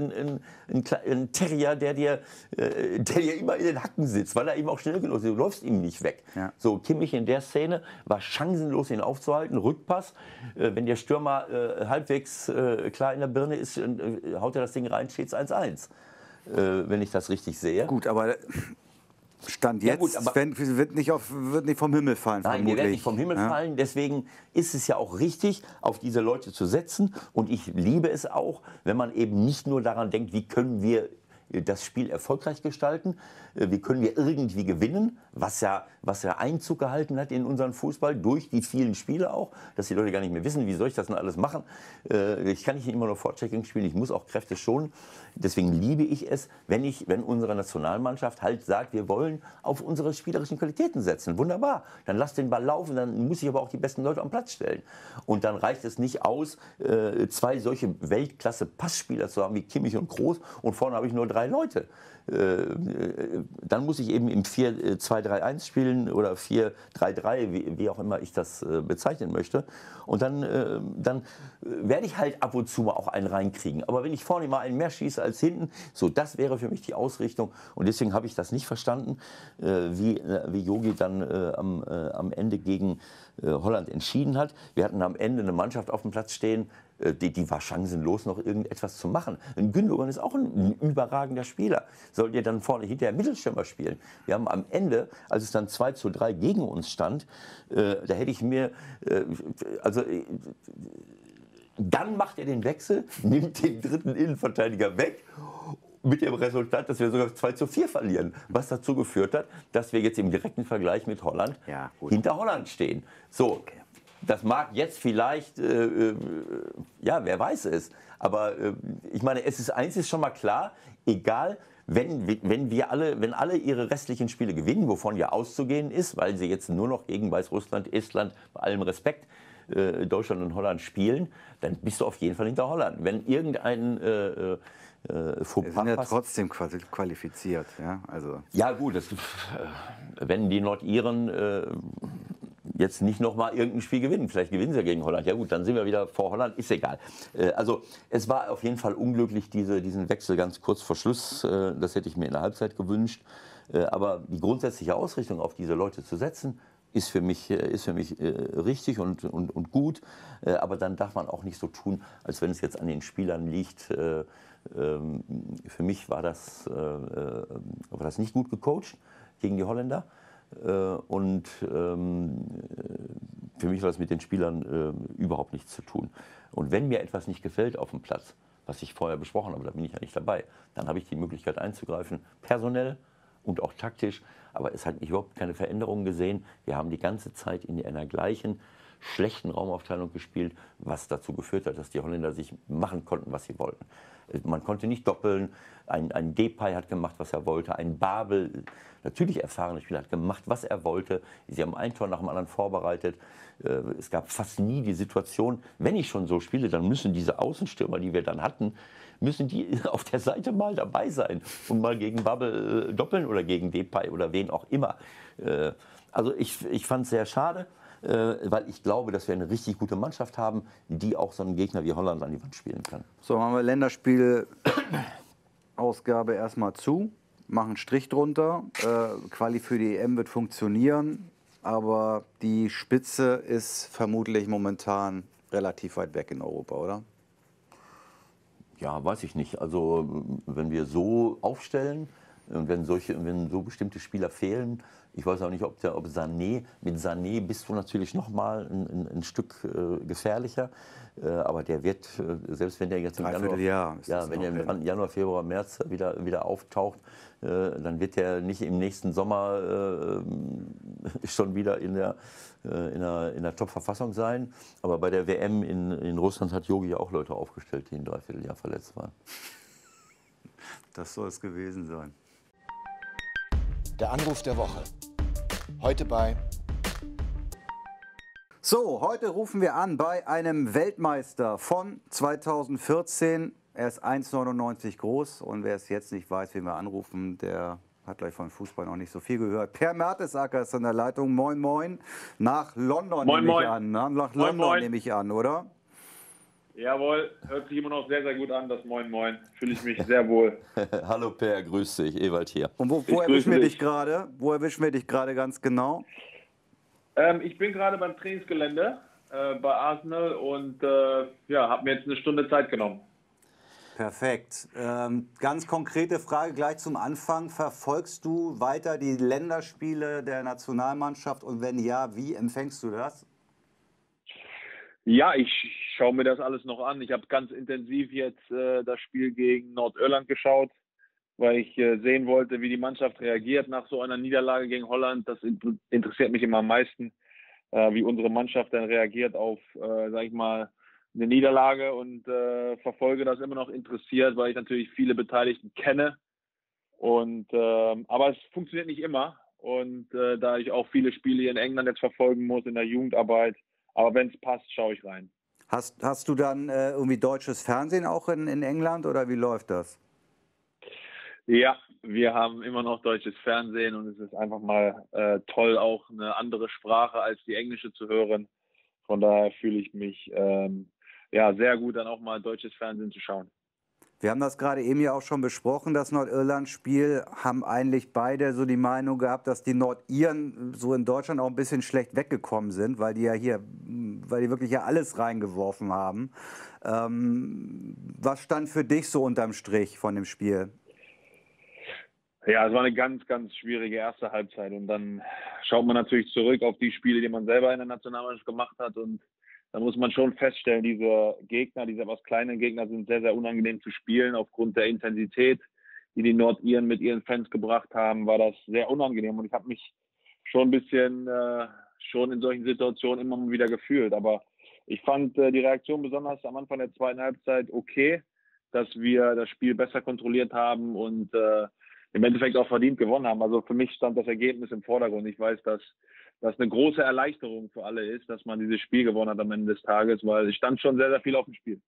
ein Terrier, der dir immer in den Hacken sitzt, weil er eben auch schnell genug ist, du läufst ihm nicht weg. Ja. So, Kimmich in der Szene war chancenlos, ihn aufzuhalten, Rückpass, wenn der Stürmer halbwegs klar in der Birne ist, haut er das Ding rein, steht es 1-1, wenn ich das richtig sehe. Gut, aber Stand jetzt Ja gut, aber wird nicht vom Himmel fallen. Nein, vermutlich. wir werden nicht vom Himmel fallen. Deswegen ist es ja auch richtig, auf diese Leute zu setzen. Und ich liebe es auch, wenn man eben nicht nur daran denkt, wie können wir das Spiel erfolgreich gestalten, wie können wir irgendwie gewinnen, was ja Einzug gehalten hat in unseren Fußball, durch die vielen Spiele auch, dass die Leute gar nicht mehr wissen, wie soll ich das denn alles machen. Ich kann nicht immer nur Vorchecking spielen, ich muss auch Kräfte schonen. Deswegen liebe ich es, wenn unsere Nationalmannschaft halt sagt, wir wollen auf unsere spielerischen Qualitäten setzen. Wunderbar, dann lasst den Ball laufen, dann muss ich aber auch die besten Leute am Platz stellen. Und dann reicht es nicht aus, zwei solche Weltklasse-Passspieler zu haben wie Kimmich und Kroos und vorne habe ich nur 3 Leute. Dann muss ich eben im 4-2-3-1 spielen oder 4-3-3, wie auch immer ich das bezeichnen möchte. Und dann werde ich halt ab und zu mal auch einen reinkriegen. Aber wenn ich vorne mal einen mehr schieße als hinten, so, das wäre für mich die Ausrichtung. Und deswegen habe ich das nicht verstanden, wie Jogi dann am Ende gegen Holland entschieden hat. Wir hatten am Ende eine Mannschaft auf dem Platz stehen, die war chancenlos, noch irgendetwas zu machen. Ein Gündogan ist auch ein überragender Spieler. Sollt ihr dann vorne hinterher Mittelstürmer spielen? Wir haben am Ende, als es dann 2-3 gegen uns stand, da hätte ich mir, dann macht er den Wechsel, nimmt den dritten Innenverteidiger weg, mit dem Resultat, dass wir sogar 2-4 verlieren, was dazu geführt hat, dass wir jetzt im direkten Vergleich mit Holland hinter Holland stehen. So. Okay. Das mag jetzt vielleicht, ja, wer weiß es, aber ich meine, eins ist schon mal klar, egal, wenn alle ihre restlichen Spiele gewinnen, wovon ja auszugehen ist, weil sie jetzt nur noch gegen Weißrussland, Estland, bei allem Respekt, Deutschland und Holland spielen, dann bist du auf jeden Fall hinter Holland. Wenn irgendein Fauxpas sind ja trotzdem qualifiziert. Ja, also. Ja gut, wenn die Nordiren jetzt nicht nochmal irgendein Spiel gewinnen, vielleicht gewinnen sie ja gegen Holland, ja gut, dann sind wir wieder vor Holland, ist egal. Also es war auf jeden Fall unglücklich, diesen Wechsel ganz kurz vor Schluss, das hätte ich mir in der Halbzeit gewünscht. Aber die grundsätzliche Ausrichtung auf diese Leute zu setzen, ist für mich richtig und gut. Aber dann darf man auch nicht so tun, als wenn es jetzt an den Spielern liegt. Für mich war das nicht gut gecoacht gegen die Holländer. Und für mich war das mit den Spielern überhaupt nichts zu tun. Und wenn mir etwas nicht gefällt auf dem Platz, was ich vorher besprochen habe, da bin ich ja nicht dabei, dann habe ich die Möglichkeit einzugreifen, personell und auch taktisch. Aber es hat überhaupt keine Veränderungen gesehen. Wir haben die ganze Zeit in einer gleichen schlechten Raumaufteilung gespielt, was dazu geführt hat, dass die Holländer sich machen konnten, was sie wollten. Man konnte nicht doppeln. Ein Depay hat gemacht, was er wollte. Ein Babel, natürlich erfahrener Spieler, hat gemacht, was er wollte. Sie haben ein Tor nach dem anderen vorbereitet. Es gab fast nie die Situation, wenn ich schon so spiele, dann müssen diese Außenstürmer, die wir dann hatten, müssen die auf der Seite mal dabei sein und mal gegen Babel doppeln oder gegen Depay oder wen auch immer. Also ich fand es sehr schade, weil ich glaube, dass wir eine richtig gute Mannschaft haben, die auch so einen Gegner wie Holland an die Wand spielen kann. So, haben wir Länderspiel-Ausgabe erstmal zu, machen einen Strich drunter. Quali für die EM wird funktionieren, aber die Spitze ist vermutlich momentan relativ weit weg in Europa, oder? Ja, weiß ich nicht. Also wenn wir so aufstellen, Und wenn so bestimmte Spieler fehlen, ich weiß auch nicht, ob Sané, mit Sané bist du natürlich noch mal ein Stück gefährlicher, aber der wird, selbst wenn der jetzt im Januar, Februar, März wieder auftaucht, dann wird der nicht im nächsten Sommer schon wieder in der Top-Verfassung sein. Aber bei der WM in Russland hat Jogi ja auch Leute aufgestellt, die ein Dreivierteljahr verletzt waren. Das soll es gewesen sein. Der Anruf der Woche. Heute bei... So, heute rufen wir an bei einem Weltmeister von 2014. Er ist 1,99 groß und wer es jetzt nicht weiß, wen wir anrufen, der hat gleich von Fußball noch nicht so viel gehört. Per Mertesacker ist an der Leitung. Moin, moin. Nach London nehme ich an. Nach London nehme ich an, oder? Jawohl, hört sich immer noch sehr, sehr gut an, das Moin Moin. Fühle ich mich sehr wohl. Hallo Per, grüß dich, Ewald hier. Und wo erwischen wir dich gerade? Wo erwischen wir dich gerade ganz genau? Ich bin gerade beim Trainingsgelände bei Arsenal und habe mir jetzt eine Stunde Zeit genommen. Perfekt. Ganz konkrete Frage gleich zum Anfang. Verfolgst du weiter die Länderspiele der Nationalmannschaft und wenn ja, wie empfängst du das? Ja, ich schaue mir das alles noch an. Ich habe ganz intensiv jetzt das Spiel gegen Nordirland geschaut, weil ich sehen wollte, wie die Mannschaft reagiert nach so einer Niederlage gegen Holland. Das interessiert mich immer am meisten, wie unsere Mannschaft dann reagiert auf, sag ich mal, eine Niederlage und verfolge das immer noch interessiert, weil ich natürlich viele Beteiligten kenne. Aber es funktioniert nicht immer. Und da ich auch viele Spiele hier in England jetzt verfolgen muss, in der Jugendarbeit, aber wenn es passt, schaue ich rein. Hast du dann irgendwie deutsches Fernsehen auch in England oder wie läuft das? Ja, wir haben immer noch deutsches Fernsehen und es ist einfach mal toll, auch eine andere Sprache als die englische zu hören. Von daher fühle ich mich sehr gut, dann auch mal deutsches Fernsehen zu schauen. Wir haben das gerade eben ja auch schon besprochen, das Nordirland-Spiel, haben eigentlich beide so die Meinung gehabt, dass die Nordiren so in Deutschland auch ein bisschen schlecht weggekommen sind, weil die wirklich ja alles reingeworfen haben. Was stand für dich so unterm Strich von dem Spiel? Ja, es war eine ganz, ganz schwierige erste Halbzeit und dann schaut man natürlich zurück auf die Spiele, die man selber in der Nationalmannschaft gemacht hat und da muss man schon feststellen, diese etwas kleinen Gegner sind sehr, sehr unangenehm zu spielen. Aufgrund der Intensität, die die Nordiren mit ihren Fans gebracht haben, war das sehr unangenehm. Und ich habe mich schon ein bisschen schon in solchen Situationen immer mal wieder gefühlt. Aber ich fand die Reaktion besonders am Anfang der zweiten Halbzeit okay, dass wir das Spiel besser kontrolliert haben und im Endeffekt auch verdient gewonnen haben. Also für mich stand das Ergebnis im Vordergrund. Ich weiß, dass das eine große Erleichterung für alle ist, dass man dieses Spiel gewonnen hat am Ende des Tages, weil es stand schon sehr, sehr viel auf dem Spiel.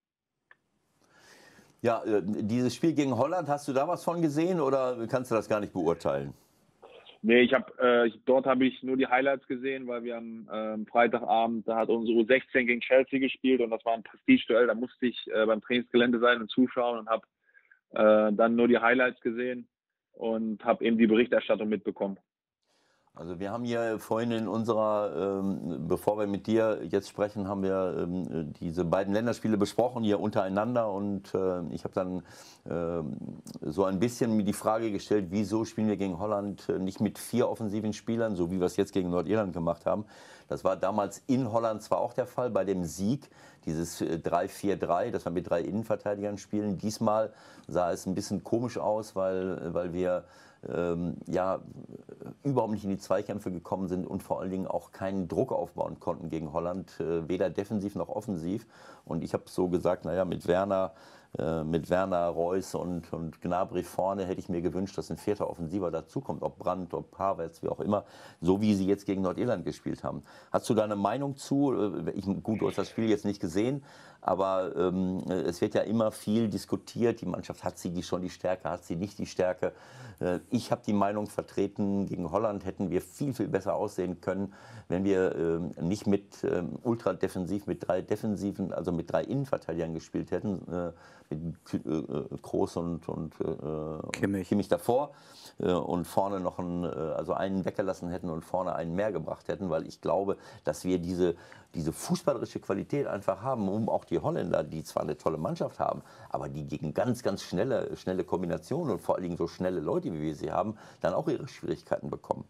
Ja, dieses Spiel gegen Holland, hast du da was von gesehen oder kannst du das gar nicht beurteilen? Nee, dort habe ich nur die Highlights gesehen, weil wir am Freitagabend, da hat unsere U16 gegen Chelsea gespielt und das war ein Prestigeduell, da musste ich beim Trainingsgelände sein und zuschauen und habe dann nur die Highlights gesehen und habe eben die Berichterstattung mitbekommen. Also wir haben hier vorhin in unserer, bevor wir mit dir jetzt sprechen, haben wir diese beiden Länderspiele besprochen hier untereinander und ich habe dann so ein bisschen mir die Frage gestellt, wieso spielen wir gegen Holland nicht mit 4 offensiven Spielern, so wie wir es jetzt gegen Nordirland gemacht haben. Das war damals in Holland zwar auch der Fall bei dem Sieg, dieses 3-4-3, dass wir mit 3 Innenverteidigern spielen. Diesmal sah es ein bisschen komisch aus, weil wir überhaupt nicht in die Zweikämpfe gekommen sind und vor allen Dingen auch keinen Druck aufbauen konnten gegen Holland, weder defensiv noch offensiv. Und ich habe so gesagt, naja, mit Werner, Reus und Gnabry vorne hätte ich mir gewünscht, dass ein 4. Offensiver dazukommt, ob Brandt, ob Havertz, wie auch immer, so wie sie jetzt gegen Nordirland gespielt haben. Hast du da eine Meinung zu? Gut, du hast das Spiel jetzt nicht gesehen, aber es wird ja immer viel diskutiert, die Mannschaft hat sie schon die Stärke, hat sie nicht die Stärke. Ich habe die Meinung vertreten, gegen Holland hätten wir viel, viel besser aussehen können, wenn wir nicht mit ultradefensiv, mit 3 Defensiven, also mit 3 Innenverteidigern gespielt hätten. Kroos und Kimmich davor und vorne noch einen weggelassen hätten und vorne einen mehr gebracht hätten, weil ich glaube, dass wir diese fußballerische Qualität einfach haben, um auch die Holländer, die zwar eine tolle Mannschaft haben, aber die gegen ganz, ganz schnelle Kombinationen und vor allen Dingen so schnelle Leute, wie wir sie haben, dann auch ihre Schwierigkeiten bekommen.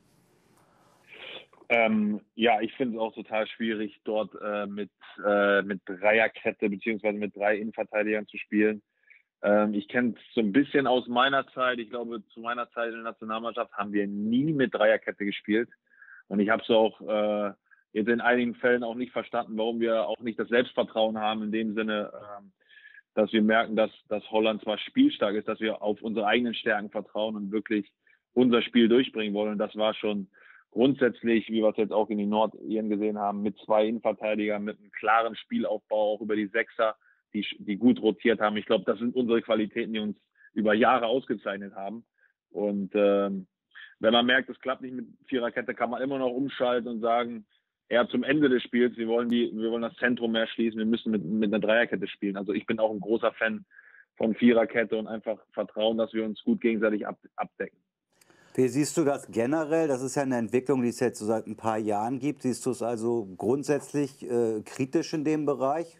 Ja, ich finde es auch total schwierig, dort mit Dreierkette beziehungsweise mit 3 Innenverteidigern zu spielen. Ich kenne es so ein bisschen aus meiner Zeit. Ich glaube, zu meiner Zeit in der Nationalmannschaft haben wir nie mit Dreierkette gespielt. Und ich habe es auch jetzt in einigen Fällen auch nicht verstanden, warum wir auch nicht das Selbstvertrauen haben, in dem Sinne, dass wir merken, dass Holland zwar spielstark ist, dass wir auf unsere eigenen Stärken vertrauen und wirklich unser Spiel durchbringen wollen. Und das war schon grundsätzlich, wie wir es jetzt auch in den Nordiren gesehen haben, mit 2 Innenverteidigern, mit einem klaren Spielaufbau, auch über die Sechser, die gut rotiert haben. Ich glaube, das sind unsere Qualitäten, die uns über Jahre ausgezeichnet haben. Und wenn man merkt, es klappt nicht mit Viererkette, kann man immer noch umschalten und sagen, eher zum Ende des Spiels, wir wollen das Zentrum mehr schließen, wir müssen mit einer Dreierkette spielen. Also ich bin auch ein großer Fan von Viererkette und einfach vertrauen, dass wir uns gut gegenseitig abdecken. Wie siehst du das generell? Das ist ja eine Entwicklung, die es jetzt so seit ein paar Jahren gibt. Siehst du es also grundsätzlich kritisch in dem Bereich?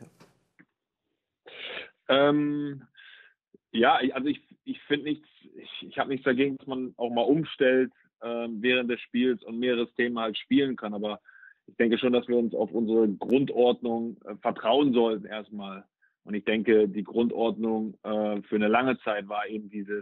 Ja, also ich finde nichts, ich habe nichts dagegen, dass man auch mal umstellt während des Spiels und mehrere Themen halt spielen kann. Aber ich denke schon, dass wir uns auf unsere Grundordnung vertrauen sollten erstmal. Und ich denke, die Grundordnung für eine lange Zeit war eben dieses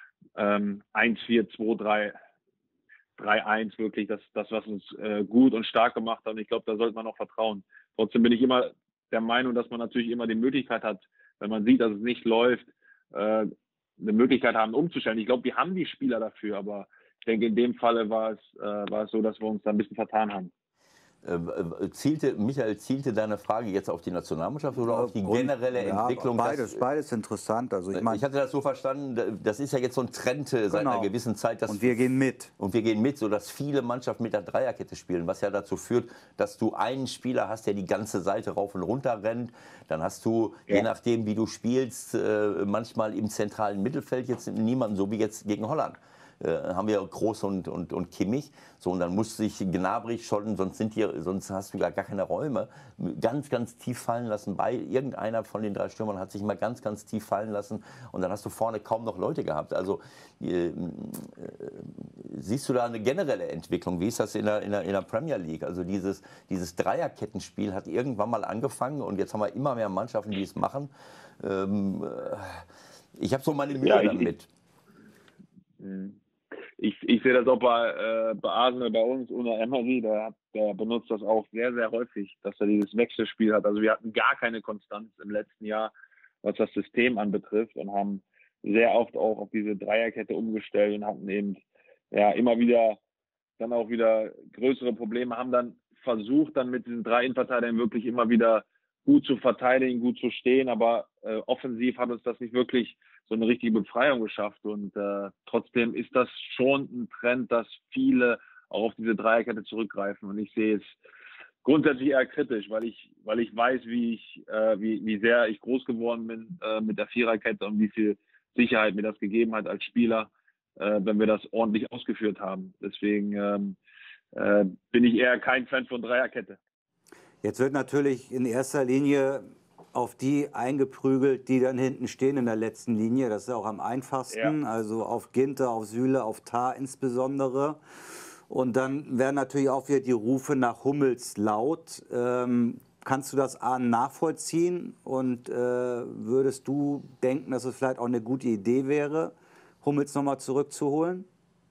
1-4-2-3, 3-1 wirklich das, was uns gut und stark gemacht hat. Und ich glaube, da sollte man auch vertrauen. Trotzdem bin ich immer der Meinung, dass man natürlich immer die Möglichkeit hat, wenn man sieht, dass es nicht läuft, eine Möglichkeit haben, umzustellen. Ich glaube, wir haben die Spieler dafür, aber ich denke, in dem Falle war es so, dass wir uns da ein bisschen vertan haben. Michael, zielte deine Frage jetzt auf die Nationalmannschaft oder auf die generelle Entwicklung? Beides interessant. Also ich hatte das so verstanden, das ist ja jetzt so ein Trend seit einer gewissen Zeit. Und wir gehen mit. Und wir gehen mit, sodass viele Mannschaften mit der Dreierkette spielen, was ja dazu führt, dass du einen Spieler hast, der die ganze Seite rauf und runter rennt. Dann hast du, je nachdem wie du spielst, manchmal im zentralen Mittelfeld jetzt niemanden, so wie jetzt gegen Holland. Haben wir Kroos und Kimmich. So, und dann muss sich Gnabry schon, sonst hast du gar keine Räume. Ganz, ganz tief fallen lassen. Irgendeiner von den 3 Stürmern hat sich mal ganz, ganz tief fallen lassen. Und dann hast du vorne kaum noch Leute gehabt. Also siehst du da eine generelle Entwicklung? Wie ist das in der Premier League? Also dieses Dreierkettenspiel hat irgendwann mal angefangen und jetzt haben wir immer mehr Mannschaften, die es machen. Ich habe so meine Mühe damit. Ich sehe das auch bei Arsenal, bei uns, Unai Emery, der benutzt das auch sehr, sehr häufig, dass er dieses Wechselspiel hat. Also wir hatten gar keine Konstanz im letzten Jahr, was das System anbetrifft und haben sehr oft auch auf diese Dreierkette umgestellt und hatten eben immer wieder dann auch wieder größere Probleme, haben dann versucht, dann mit diesen 3 Innenverteidigern wirklich immer wieder gut zu verteidigen, gut zu stehen, aber offensiv hat uns das nicht wirklich so eine richtige Befreiung geschafft und trotzdem ist das schon ein Trend, dass viele auch auf diese Dreierkette zurückgreifen und ich sehe es grundsätzlich eher kritisch, weil ich weiß, wie sehr ich groß geworden bin mit der Viererkette und wie viel Sicherheit mir das gegeben hat als Spieler, wenn wir das ordentlich ausgeführt haben. Deswegen bin ich eher kein Fan von Dreierkette. Jetzt wird natürlich in erster Linie auf die eingeprügelt, die dann hinten stehen in der letzten Linie. Das ist auch am einfachsten, also auf Ginter, auf Süle, auf Tah insbesondere. Und dann werden natürlich auch wieder die Rufe nach Hummels laut. Kannst du das nachvollziehen und würdest du denken, dass es vielleicht auch eine gute Idee wäre, Hummels nochmal zurückzuholen?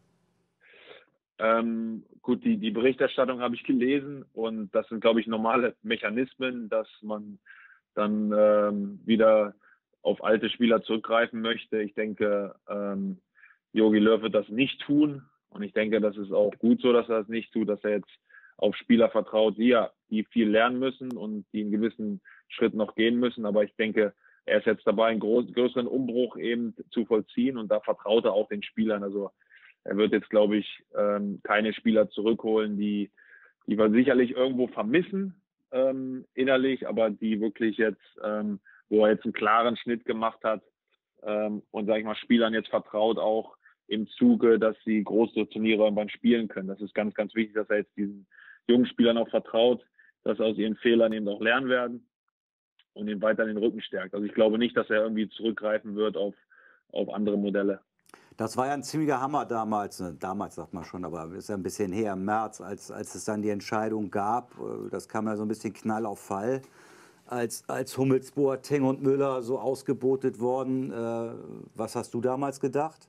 Gut, die Berichterstattung habe ich gelesen und das sind, glaube ich, normale Mechanismen, dass man dann wieder auf alte Spieler zurückgreifen möchte. Ich denke, Jogi Löw wird das nicht tun und ich denke, das ist auch gut so, dass er das nicht tut, dass er jetzt auf Spieler vertraut, die viel lernen müssen und die einen gewissen Schritt noch gehen müssen. Aber ich denke, er ist jetzt dabei, einen größeren Umbruch eben zu vollziehen und da vertraut er auch den Spielern. Also er wird jetzt, glaube ich, keine Spieler zurückholen, die wir sicherlich irgendwo vermissen innerlich, aber die wirklich jetzt wo er jetzt einen klaren Schnitt gemacht hat und, sage ich mal, Spielern jetzt vertraut, auch im Zuge, dass sie große Turniere irgendwann spielen können. Das ist ganz, ganz wichtig, dass er jetzt diesen jungen Spielern auch vertraut, dass sie aus ihren Fehlern eben auch lernen werden und ihn weiter den Rücken stärkt. Also ich glaube nicht, dass er irgendwie zurückgreifen wird auf andere Modelle. Das war ja ein ziemlicher Hammer damals, damals sagt man schon, aber ist ja ein bisschen her, im März, als es dann die Entscheidung gab. Das kam ja so ein bisschen Knall auf Fall, als Hummels, Boateng und Müller so ausgebotet worden. Was hast du damals gedacht?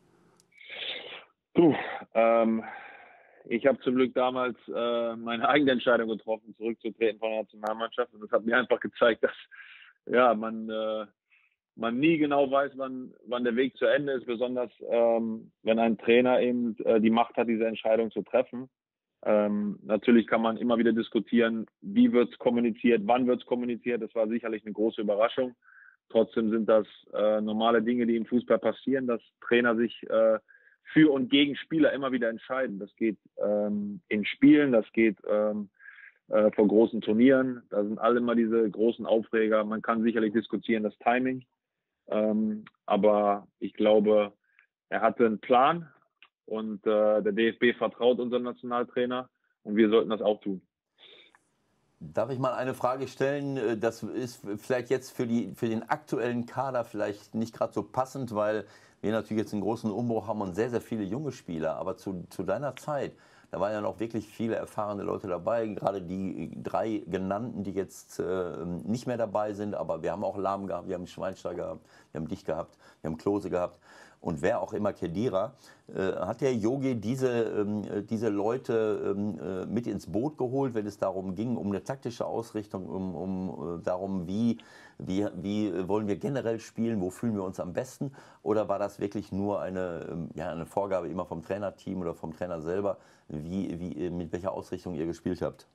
Ich habe zum Glück damals meine eigene Entscheidung getroffen, zurückzutreten von der Nationalmannschaft. Und das hat mir einfach gezeigt, dass ja, man nie genau weiß, wann der Weg zu Ende ist, besonders wenn ein Trainer eben die Macht hat, diese Entscheidung zu treffen. Natürlich kann man immer wieder diskutieren, wie wird es kommuniziert, wann wird es kommuniziert. Das war sicherlich eine große Überraschung. Trotzdem sind das normale Dinge, die im Fußball passieren, dass Trainer sich für und gegen Spieler immer wieder entscheiden. Das geht in Spielen, das geht vor großen Turnieren. Da sind alle immer diese großen Aufreger. Man kann sicherlich diskutieren, das Timing. Aber ich glaube, er hatte einen Plan und der DFB vertraut unserem Nationaltrainer und wir sollten das auch tun. Darf ich mal eine Frage stellen? Das ist vielleicht jetzt für den aktuellen Kader vielleicht nicht gerade so passend, weil wir natürlich jetzt einen großen Umbruch haben und sehr, sehr viele junge Spieler. Aber zu deiner Zeit, da waren ja noch wirklich viele erfahrene Leute dabei, gerade die 3 genannten, die jetzt nicht mehr dabei sind. Aber wir haben auch Lahm gehabt, wir haben Schweinsteiger gehabt, wir haben dich gehabt, wir haben Klose gehabt. Und wer auch immer, Khedira, hat der Yogi diese Leute mit ins Boot geholt, wenn es darum ging, um eine taktische Ausrichtung, um darum, wie wollen wir generell spielen, wo fühlen wir uns am besten? Oder war das wirklich nur eine Vorgabe immer vom Trainerteam oder vom Trainer selber, mit welcher Ausrichtung ihr gespielt habt?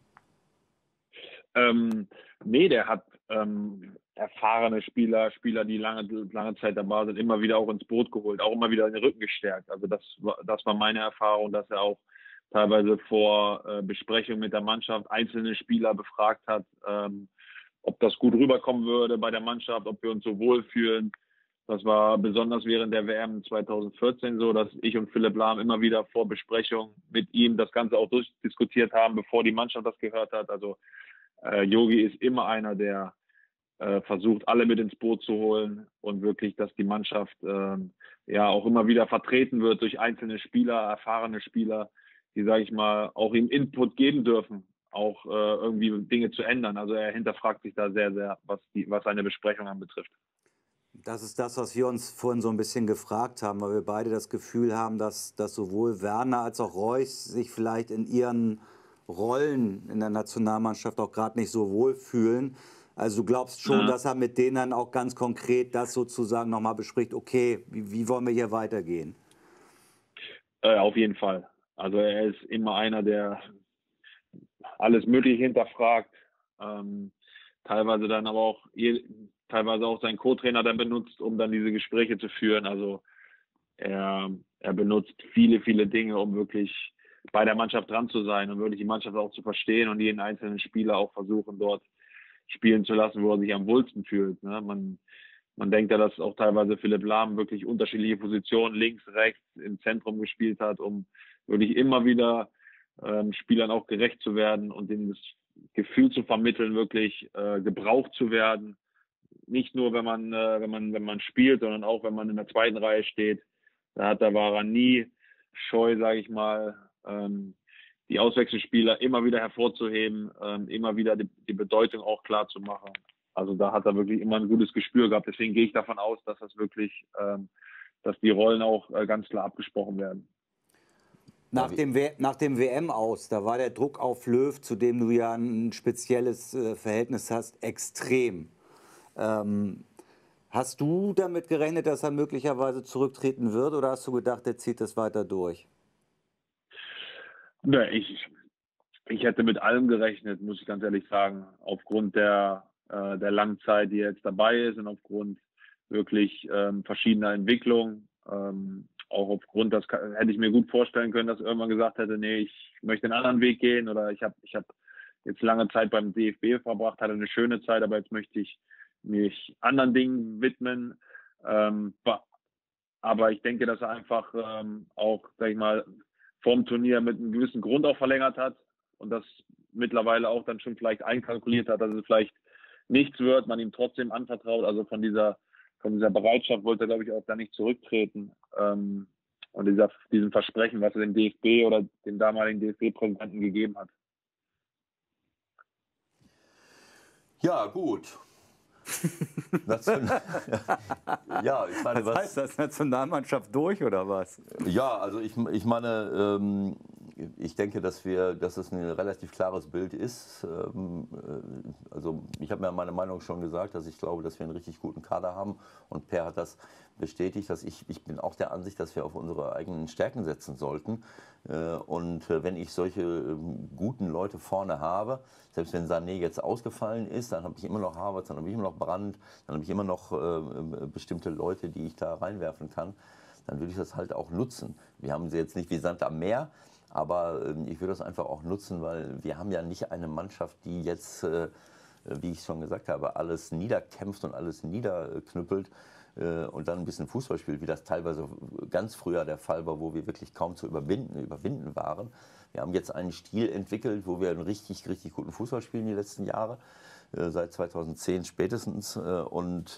Nee, der hat erfahrene Spieler, die lange Zeit dabei sind, immer wieder auch ins Boot geholt, auch immer wieder in den Rücken gestärkt. Also das war meine Erfahrung, dass er auch teilweise vor Besprechung mit der Mannschaft einzelne Spieler befragt hat, ob das gut rüberkommen würde bei der Mannschaft, ob wir uns so wohlfühlen. Das war besonders während der WM 2014 so, dass ich und Philipp Lahm immer wieder vor Besprechung mit ihm das Ganze auch durchdiskutiert haben, bevor die Mannschaft das gehört hat. Also Yogi ist immer einer, der versucht, alle mit ins Boot zu holen und wirklich, dass die Mannschaft ja auch immer wieder vertreten wird durch einzelne Spieler, erfahrene Spieler, die, sage ich mal, auch ihm Input geben dürfen, auch irgendwie Dinge zu ändern. Also er hinterfragt sich da sehr, sehr, was seine Besprechung anbetrifft. Das ist das, was wir uns vorhin so ein bisschen gefragt haben, weil wir beide das Gefühl haben, dass sowohl Werner als auch Reus sich vielleicht in ihren Rollen in der Nationalmannschaft auch gerade nicht so wohlfühlen. Also du glaubst schon, dass er mit denen dann auch ganz konkret das sozusagen nochmal bespricht, okay, wie wollen wir hier weitergehen? Auf jeden Fall. Also er ist immer einer, der alles Mögliche hinterfragt, teilweise dann aber auch seinen Co-Trainer dann benutzt, um dann diese Gespräche zu führen. Also er benutzt viele, viele Dinge, um wirklich bei der Mannschaft dran zu sein und wirklich die Mannschaft auch zu verstehen und jeden einzelnen Spieler auch versuchen, dort spielen zu lassen, wo er sich am wohlsten fühlt. Ne? Man denkt ja, dass auch teilweise Philipp Lahm wirklich unterschiedliche Positionen links, rechts, im Zentrum gespielt hat, um wirklich immer wieder Spielern auch gerecht zu werden und ihnen das Gefühl zu vermitteln, wirklich gebraucht zu werden. Nicht nur, wenn man spielt, sondern auch, wenn man in der zweiten Reihe steht. Da war er nie scheu, sage ich mal, die Auswechselspieler immer wieder hervorzuheben, immer wieder die Bedeutung auch klar zu machen. Also da hat er wirklich immer ein gutes Gespür gehabt. Deswegen gehe ich davon aus, dass das wirklich, dass die Rollen auch ganz klar abgesprochen werden. Nach dem WM-Aus, da war der Druck auf Löw, zu dem du ja ein spezielles Verhältnis hast, extrem. Hast du damit gerechnet, dass er möglicherweise zurücktreten wird, oder hast du gedacht, er zieht das weiter durch? Ne, ich hätte mit allem gerechnet, muss ich ganz ehrlich sagen. Aufgrund der langen Zeit, die er jetzt dabei ist und aufgrund wirklich verschiedener Entwicklungen. Auch aufgrund, das hätte ich mir gut vorstellen können, dass er irgendwann gesagt hätte, nee, ich möchte einen anderen Weg gehen oder ich hab jetzt lange Zeit beim DFB verbracht, hatte eine schöne Zeit, aber jetzt möchte ich mich anderen Dingen widmen. Aber ich denke, dass er einfach auch, sag ich mal, vorm Turnier mit einem gewissen Grund auch verlängert hat und das mittlerweile auch dann schon vielleicht einkalkuliert hat, dass es vielleicht nichts wird, man ihm trotzdem anvertraut. Also von dieser Bereitschaft wollte er, glaube ich, auch da nicht zurücktreten. Und diesem Versprechen, was er dem DFB oder dem damaligen DFB-Präsidenten gegeben hat. Ja, gut. Ja, ich meine, was heißt das? Nationalmannschaft durch oder was? Ja, also ich meine, ich denke, dass es ein relativ klares Bild ist. Also ich habe mir meine Meinung schon gesagt, dass ich glaube, dass wir einen richtig guten Kader haben. Und Per hat das bestätigt, dass ich bin auch der Ansicht, dass wir auf unsere eigenen Stärken setzen sollten. Und wenn ich solche guten Leute vorne habe, selbst wenn Sané jetzt ausgefallen ist, dann habe ich immer noch Havertz, dann habe ich immer noch Brandt, dann habe ich immer noch bestimmte Leute, die ich da reinwerfen kann. Dann würde ich das halt auch nutzen. Wir haben sie jetzt nicht wie Sand am Meer, aber ich würde das einfach auch nutzen, weil wir haben ja nicht eine Mannschaft, die jetzt, wie ich schon gesagt habe, alles niederkämpft und alles niederknüppelt und dann ein bisschen Fußball spielt, wie das teilweise ganz früher der Fall war, wo wir wirklich kaum zu überwinden waren. Wir haben jetzt einen Stil entwickelt, wo wir einen richtig, richtig guten Fußball spielen die letzten Jahre, seit 2010 spätestens. Und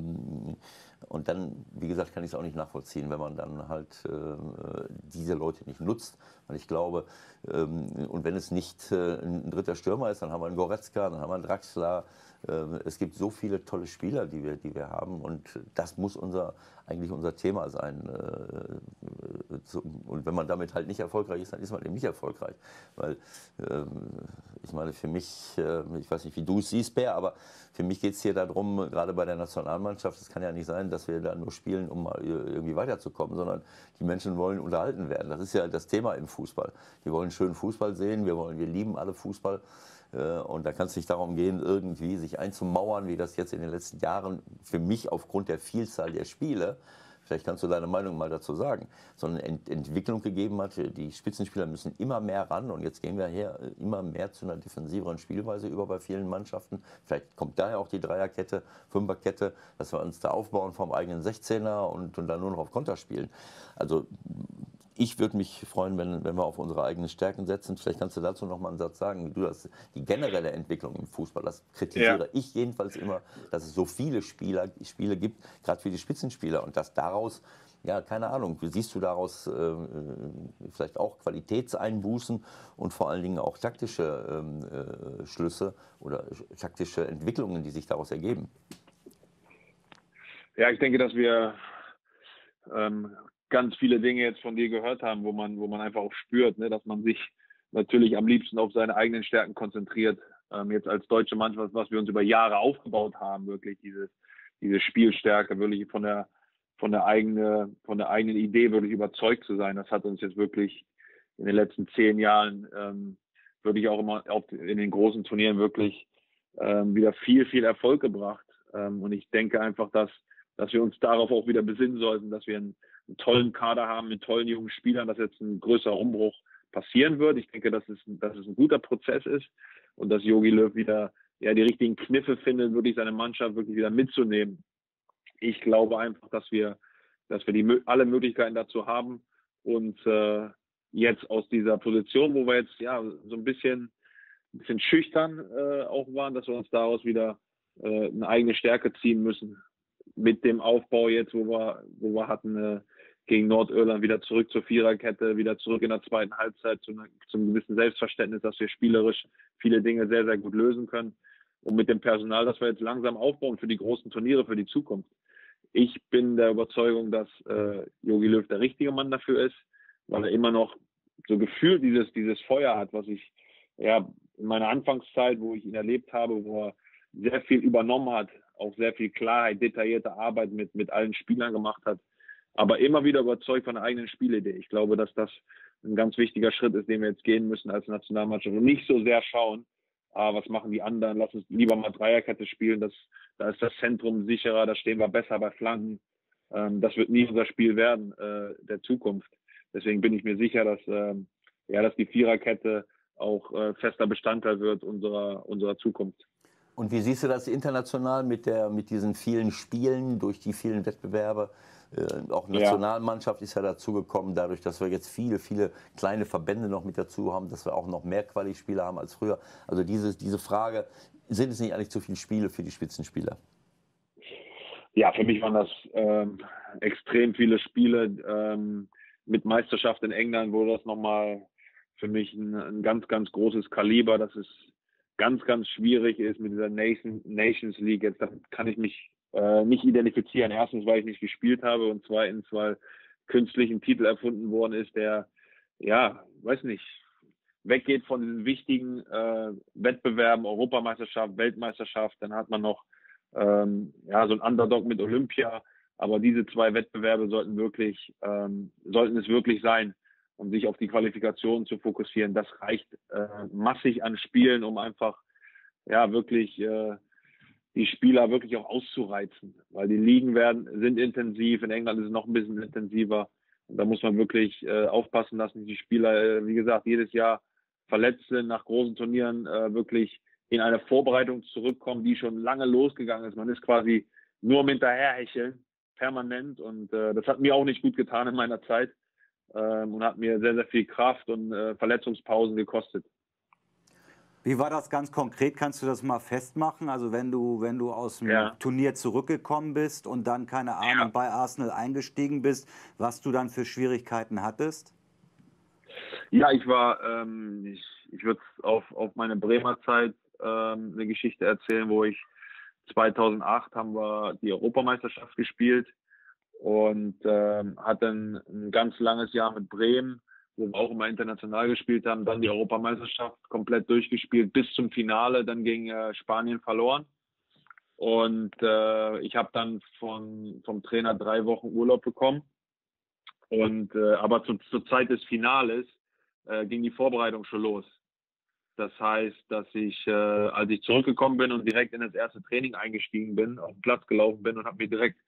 dann, wie gesagt, kann ich es auch nicht nachvollziehen, wenn man dann halt diese Leute nicht nutzt. Und ich glaube, und wenn es nicht ein dritter Stürmer ist, dann haben wir einen Goretzka, dann haben wir einen Draxler. Es gibt so viele tolle Spieler, die wir haben, und das muss eigentlich unser Thema sein. Und wenn man damit halt nicht erfolgreich ist, dann ist man eben nicht erfolgreich. Weil ich meine, für mich, ich weiß nicht, wie du es siehst, Per, aber für mich geht es hier darum, gerade bei der Nationalmannschaft, es kann ja nicht sein, dass wir da nur spielen, um mal irgendwie weiterzukommen, sondern die Menschen wollen unterhalten werden. Das ist ja das Thema im Fußball. Die wollen schönen Fußball sehen, wir lieben alle Fußball. Und da kann es nicht darum gehen, irgendwie sich einzumauern, wie das jetzt in den letzten Jahren für mich aufgrund der Vielzahl der Spiele, vielleicht kannst du deine Meinung mal dazu sagen, so eine Entwicklung gegeben hat. Die Spitzenspieler müssen immer mehr ran, und jetzt gehen wir hier immer mehr zu einer defensiveren Spielweise über bei vielen Mannschaften. Vielleicht kommt daher auch die Dreierkette, Fünferkette, dass wir uns da aufbauen vom eigenen 16er und dann nur noch auf Konter spielen. Also ich würde mich freuen, wenn wir auf unsere eigenen Stärken setzen. Vielleicht kannst du dazu noch mal einen Satz sagen, wie du das, die generelle Entwicklung im Fußball, das kritisiere ich jedenfalls immer, dass es so viele Spiele gibt, gerade für die Spitzenspieler, und dass daraus, ja, keine Ahnung, wie siehst du daraus vielleicht auch Qualitätseinbußen und vor allen Dingen auch taktische Schlüsse oder taktische Entwicklungen, die sich daraus ergeben? Ja, ich denke, dass wir ganz viele Dinge jetzt von dir gehört haben, wo man einfach auch spürt, ne, dass man sich natürlich am liebsten auf seine eigenen Stärken konzentriert. Jetzt als deutsche Mannschaft, was wir uns über Jahre aufgebaut haben, wirklich diese Spielstärke, wirklich von der eigenen Idee wirklich überzeugt zu sein. Das hat uns jetzt wirklich in den letzten 10 Jahren wirklich auch immer in den großen Turnieren wirklich wieder viel Erfolg gebracht. Und ich denke einfach, dass wir uns darauf auch wieder besinnen sollten, dass wir einen tollen Kader haben mit tollen jungen Spielern, dass jetzt ein größerer Umbruch passieren wird. Ich denke, dass es ein guter Prozess ist und dass Jogi Löw wieder die richtigen Kniffe findet, wirklich seine Mannschaft wirklich wieder mitzunehmen. Ich glaube einfach, dass wir alle Möglichkeiten dazu haben, und jetzt aus dieser Position, wo wir jetzt so ein bisschen schüchtern auch waren, dass wir uns daraus wieder eine eigene Stärke ziehen müssen. Mit dem Aufbau jetzt, wo wir hatten, gegen Nordirland wieder zurück zur Viererkette, wieder zurück in der zweiten Halbzeit zum gewissen Selbstverständnis, dass wir spielerisch viele Dinge sehr, sehr gut lösen können. Und mit dem Personal, das wir jetzt langsam aufbauen für die großen Turniere, für die Zukunft. Ich bin der Überzeugung, dass Jogi Löw der richtige Mann dafür ist, weil er immer noch so gefühlt dieses Feuer hat, was ich in meiner Anfangszeit, wo ich ihn erlebt habe, wo er sehr viel übernommen hat, auch sehr viel Klarheit, detaillierte Arbeit mit allen Spielern gemacht hat, aber immer wieder überzeugt von der eigenen Spielidee. Ich glaube, dass das ein ganz wichtiger Schritt ist, den wir jetzt gehen müssen als Nationalmannschaft und nicht so sehr schauen, was machen die anderen, lass uns lieber mal Dreierkette spielen, da ist das Zentrum sicherer, da stehen wir besser bei Flanken. Das wird nie unser Spiel werden, der Zukunft. Deswegen bin ich mir sicher, dass die Viererkette auch fester Bestandteil wird unserer Zukunft. Und wie siehst du das international mit diesen vielen Spielen, durch die vielen Wettbewerbe? Auch Nationalmannschaft ist ja dazugekommen, dadurch, dass wir jetzt viele, viele kleine Verbände noch mit dazu haben, dass wir auch noch mehr Quali-Spieler haben als früher. Also diese Frage, sind es nicht eigentlich zu viele Spiele für die Spitzenspieler? Ja, für mich waren das extrem viele Spiele. Mit Meisterschaft in England wurde das nochmal für mich ein ganz, ganz großes Kaliber, dass es ganz, ganz schwierig ist mit dieser Nations League. Jetzt kann ich mich nicht identifizieren. Erstens, weil ich nicht gespielt habe und zweitens, weil künstlich ein Titel erfunden worden ist, der, ja, weiß nicht, weggeht von den wichtigen Wettbewerben, Europameisterschaft, Weltmeisterschaft. Dann hat man noch so ein Underdog mit Olympia. Aber diese zwei Wettbewerbe sollten es wirklich sein, um sich auf die Qualifikation zu fokussieren. Das reicht massig an Spielen, um einfach wirklich die Spieler wirklich auch auszureizen, weil die Ligen sind intensiv. In England ist es noch ein bisschen intensiver. Und da muss man wirklich aufpassen, dass die Spieler, wie gesagt, jedes Jahr verletzt sind, nach großen Turnieren wirklich in eine Vorbereitung zurückkommen, die schon lange losgegangen ist. Man ist quasi nur am Hinterherhecheln, permanent. Und das hat mir auch nicht gut getan in meiner Zeit und hat mir sehr, sehr viel Kraft und Verletzungspausen gekostet. Wie war das ganz konkret? Kannst du das mal festmachen? Also wenn du aus dem Turnier zurückgekommen bist und dann, keine Ahnung, bei Arsenal eingestiegen bist, was du dann für Schwierigkeiten hattest? Ja, ich war, ich würde auf meine Bremer Zeit eine Geschichte erzählen, wo ich 2008 haben wir die Europameisterschaft gespielt und hatte ein ganz langes Jahr mit Bremen, wo wir auch immer international gespielt haben, dann die Europameisterschaft komplett durchgespielt bis zum Finale, dann gegen Spanien verloren. Und ich habe dann vom Trainer 3 Wochen Urlaub bekommen. Und aber zur Zeit des Finales ging die Vorbereitung schon los. Das heißt, dass ich, als ich zurückgekommen bin und direkt in das erste Training eingestiegen bin, auf den Platz gelaufen bin und habe mir direkt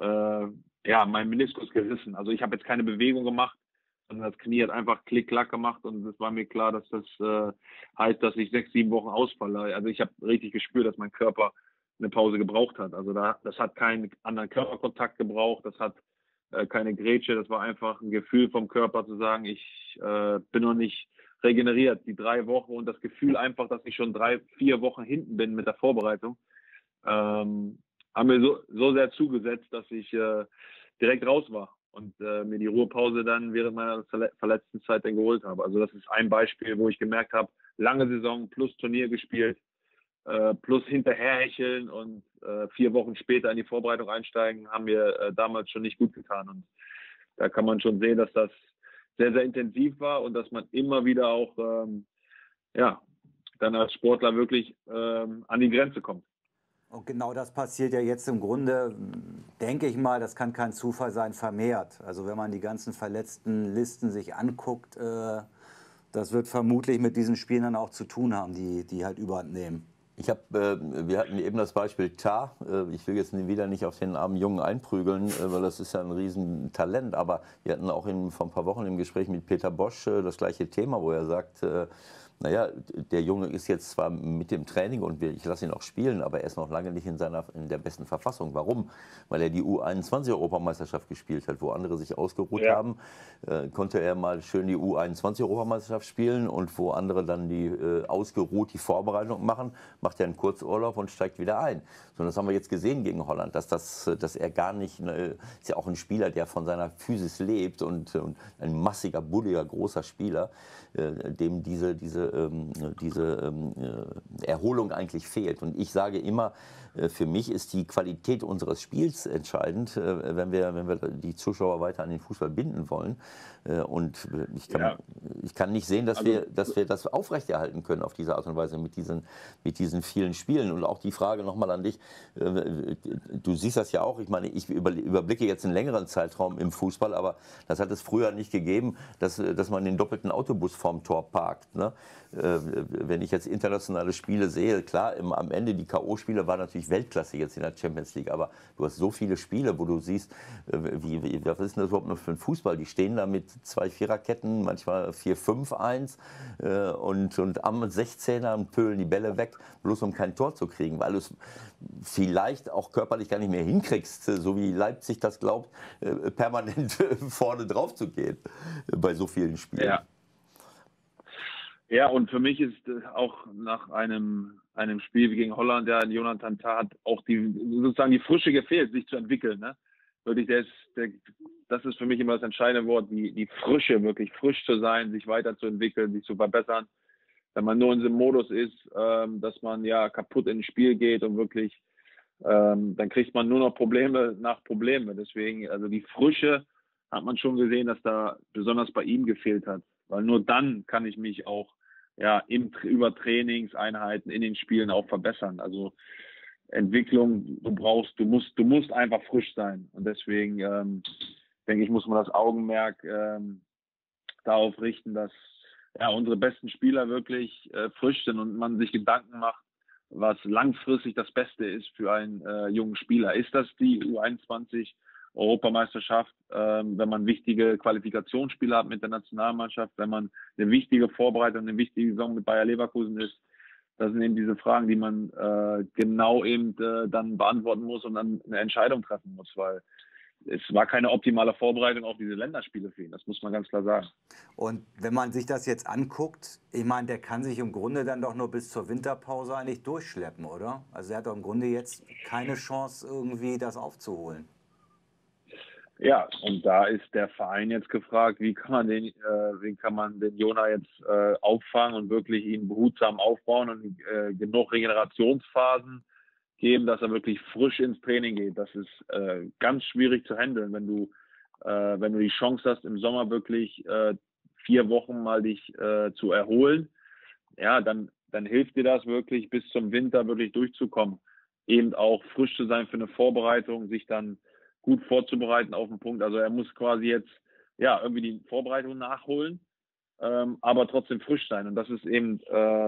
meinen Meniskus gerissen. Also ich habe jetzt keine Bewegung gemacht, sondern das Knie hat einfach Klick-Klack gemacht und es war mir klar, dass das heißt, dass ich 6, 7 Wochen ausfalle. Also ich habe richtig gespürt, dass mein Körper eine Pause gebraucht hat. Also das hat keinen anderen Körperkontakt gebraucht, das hat keine Grätsche, das war einfach ein Gefühl vom Körper zu sagen, ich bin noch nicht regeneriert, die 3 Wochen und das Gefühl einfach, dass ich schon 3, 4 Wochen hinten bin mit der Vorbereitung, haben mir so sehr zugesetzt, dass ich direkt raus war und mir die Ruhepause dann während meiner verletzten Zeit dann geholt habe. Also das ist ein Beispiel, wo ich gemerkt habe, lange Saison plus Turnier gespielt, plus hinterherhecheln und 4 Wochen später in die Vorbereitung einsteigen, haben mir damals schon nicht gut getan. Und da kann man schon sehen, dass das sehr, sehr intensiv war und dass man immer wieder auch dann als Sportler wirklich an die Grenze kommt. Und genau das passiert ja jetzt im Grunde, denke ich mal, das kann kein Zufall sein, vermehrt. Also wenn man die ganzen verletzten Listen sich anguckt, das wird vermutlich mit diesen Spielen dann auch zu tun haben, die halt Überhand nehmen. Wir hatten eben das Beispiel Tah. Ich will jetzt wieder nicht auf den armen Jungen einprügeln, weil das ist ja ein Riesentalent. Aber wir hatten auch vor ein paar Wochen im Gespräch mit Peter Bosch das gleiche Thema, wo er sagt, naja, der Junge ist jetzt zwar mit dem Training und ich lasse ihn auch spielen, aber er ist noch lange nicht in der besten Verfassung. Warum? Weil er die U21-Europameisterschaft gespielt hat, wo andere sich ausgeruht haben. Konnte er mal schön die U21-Europameisterschaft spielen und wo andere dann ausgeruht die Vorbereitung machen, macht er einen Kurzurlaub und steigt wieder ein. So, das haben wir jetzt gesehen gegen Holland, dass er gar nicht, ist ja auch ein Spieler, der von seiner Physis lebt und ein massiger, bulliger, großer Spieler, dem diese Erholung eigentlich fehlt. Und ich sage immer, für mich ist die Qualität unseres Spiels entscheidend, wenn wir die Zuschauer weiter an den Fußball binden wollen. Und ich kann nicht sehen, dass wir das aufrechterhalten können auf diese Art und Weise mit diesen vielen Spielen. Und auch die Frage nochmal an dich, du siehst das ja auch, ich meine, ich überblicke jetzt einen längeren Zeitraum im Fußball, aber das hat es früher nicht gegeben, dass man den doppelten Autobus vorm Tor parkt. Ne? wenn ich jetzt internationale Spiele sehe, klar, am Ende die K.O.-Spiele waren natürlich Weltklasse jetzt in der Champions League, aber du hast so viele Spiele, wo du siehst, was ist denn das überhaupt noch für ein Fußball? Die stehen da mit 2 Viererketten, manchmal 4-5-1 und am 16er und pölen die Bälle weg, bloß um kein Tor zu kriegen, weil du es vielleicht auch körperlich gar nicht mehr hinkriegst, so wie Leipzig das glaubt, permanent vorne drauf zu gehen bei so vielen Spielen. Ja. Ja, und für mich ist auch nach einem Spiel wie gegen Holland, ja, Jonathan Tah hat auch sozusagen die Frische gefehlt, sich zu entwickeln. Ne? Wirklich, das ist für mich immer das entscheidende Wort, die Frische, wirklich frisch zu sein, sich weiterzuentwickeln, sich zu verbessern. Wenn man nur in diesem Modus ist, dass man ja kaputt ins Spiel geht und wirklich, dann kriegt man nur noch Probleme nach Probleme. Deswegen, also die Frische hat man schon gesehen, dass da besonders bei ihm gefehlt hat. Weil nur dann kann ich mich auch über Trainingseinheiten in den Spielen auch verbessern. Also Entwicklung, du musst einfach frisch sein. Und deswegen denke ich, muss man das Augenmerk darauf richten, dass unsere besten Spieler wirklich frisch sind und man sich Gedanken macht, was langfristig das Beste ist für einen jungen Spieler. Ist das die U21 Europameisterschaft, wenn man wichtige Qualifikationsspiele hat mit der Nationalmannschaft, wenn man eine wichtige Vorbereitung, eine wichtige Saison mit Bayer Leverkusen ist? Das sind eben diese Fragen, die man genau eben dann beantworten muss und dann eine Entscheidung treffen muss, weil es war keine optimale Vorbereitung auf diese Länderspiele für ihn, das muss man ganz klar sagen. Und wenn man sich das jetzt anguckt, ich meine, der kann sich im Grunde dann doch nur bis zur Winterpause eigentlich durchschleppen, oder? Also er hat doch im Grunde jetzt keine Chance, irgendwie das aufzuholen. Ja, und da ist der Verein jetzt gefragt, wie kann man den Jona jetzt auffangen und wirklich ihn behutsam aufbauen und genug Regenerationsphasen geben, dass er wirklich frisch ins Training geht. Das ist ganz schwierig zu handeln, wenn du die Chance hast, im Sommer wirklich 4 Wochen mal dich zu erholen. Ja, dann hilft dir das wirklich bis zum Winter wirklich durchzukommen. Eben auch frisch zu sein für eine Vorbereitung, sich dann gut vorzubereiten auf den Punkt. Also er muss quasi jetzt irgendwie die Vorbereitung nachholen, aber trotzdem frisch sein. Und das ist eben,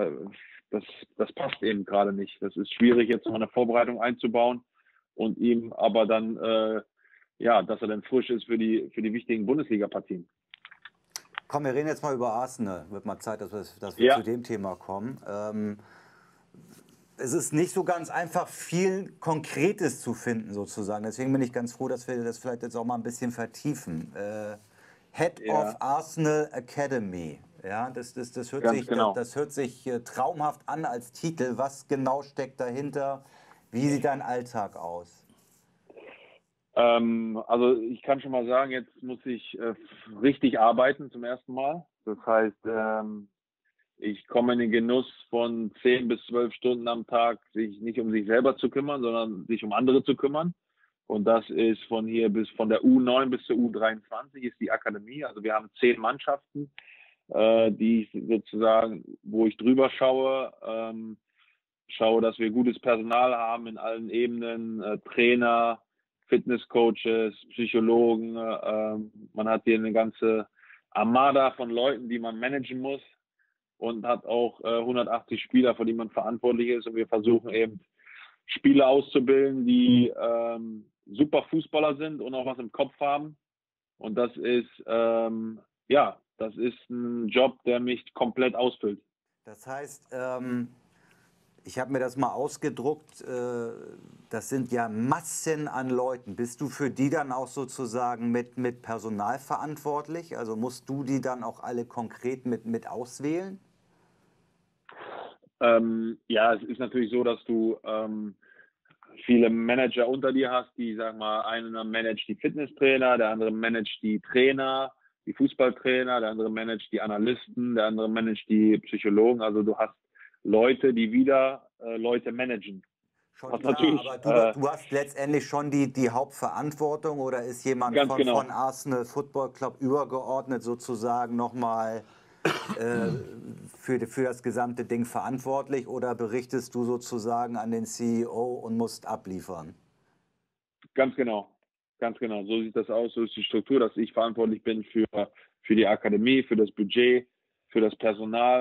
das passt eben gerade nicht. Das ist schwierig, jetzt noch eine Vorbereitung einzubauen und ihm aber dann, dass er dann frisch ist für die wichtigen Bundesliga-Partien. Komm, wir reden jetzt mal über Arsenal. Wird mal Zeit, dass wir zu dem Thema kommen. Es ist nicht so ganz einfach, viel Konkretes zu finden, sozusagen. Deswegen bin ich ganz froh, dass wir das vielleicht jetzt auch mal ein bisschen vertiefen. Head of Arsenal Academy. Ja, das hört sich traumhaft an als Titel. Was genau steckt dahinter? Wie sieht dein Alltag aus? Also ich kann schon mal sagen, jetzt muss ich richtig arbeiten zum ersten Mal. Das heißt, ich komme in den Genuss von 10 bis 12 Stunden am Tag, sich nicht um sich selber zu kümmern, sondern sich um andere zu kümmern. Und das ist von der U9 bis zur U23 ist die Akademie. Also wir haben 10 Mannschaften, die ich sozusagen, wo ich drüber schaue, dass wir gutes Personal haben in allen Ebenen, Trainer, Fitnesscoaches, Psychologen. Man hat hier eine ganze Armada von Leuten, die man managen muss. Und hat auch 180 Spieler, für die man verantwortlich ist. Und wir versuchen eben Spieler auszubilden, die super Fußballer sind und auch was im Kopf haben. Und das ist, das ist ein Job, der mich komplett ausfüllt. Das heißt, ich habe mir das mal ausgedruckt, das sind ja Massen an Leuten. Bist du für die dann auch sozusagen mit Personal verantwortlich? Also musst du die dann auch alle konkret mit auswählen? Es ist natürlich so, dass du viele Manager unter dir hast, die, sagen wir mal, einer managt die Fitnesstrainer, der andere managt die Trainer, die Fußballtrainer, der andere managt die Analysten, der andere managt die Psychologen. Also du hast Leute, die wieder Leute managen. Schon klar, aber du hast letztendlich schon die Hauptverantwortung, oder ist jemand von Arsenal Football Club übergeordnet sozusagen nochmal für das gesamte Ding verantwortlich, oder berichtest du sozusagen an den CEO und musst abliefern? Ganz genau. So sieht das aus, so ist die Struktur, dass ich verantwortlich bin für die Akademie, für das Budget, für das Personal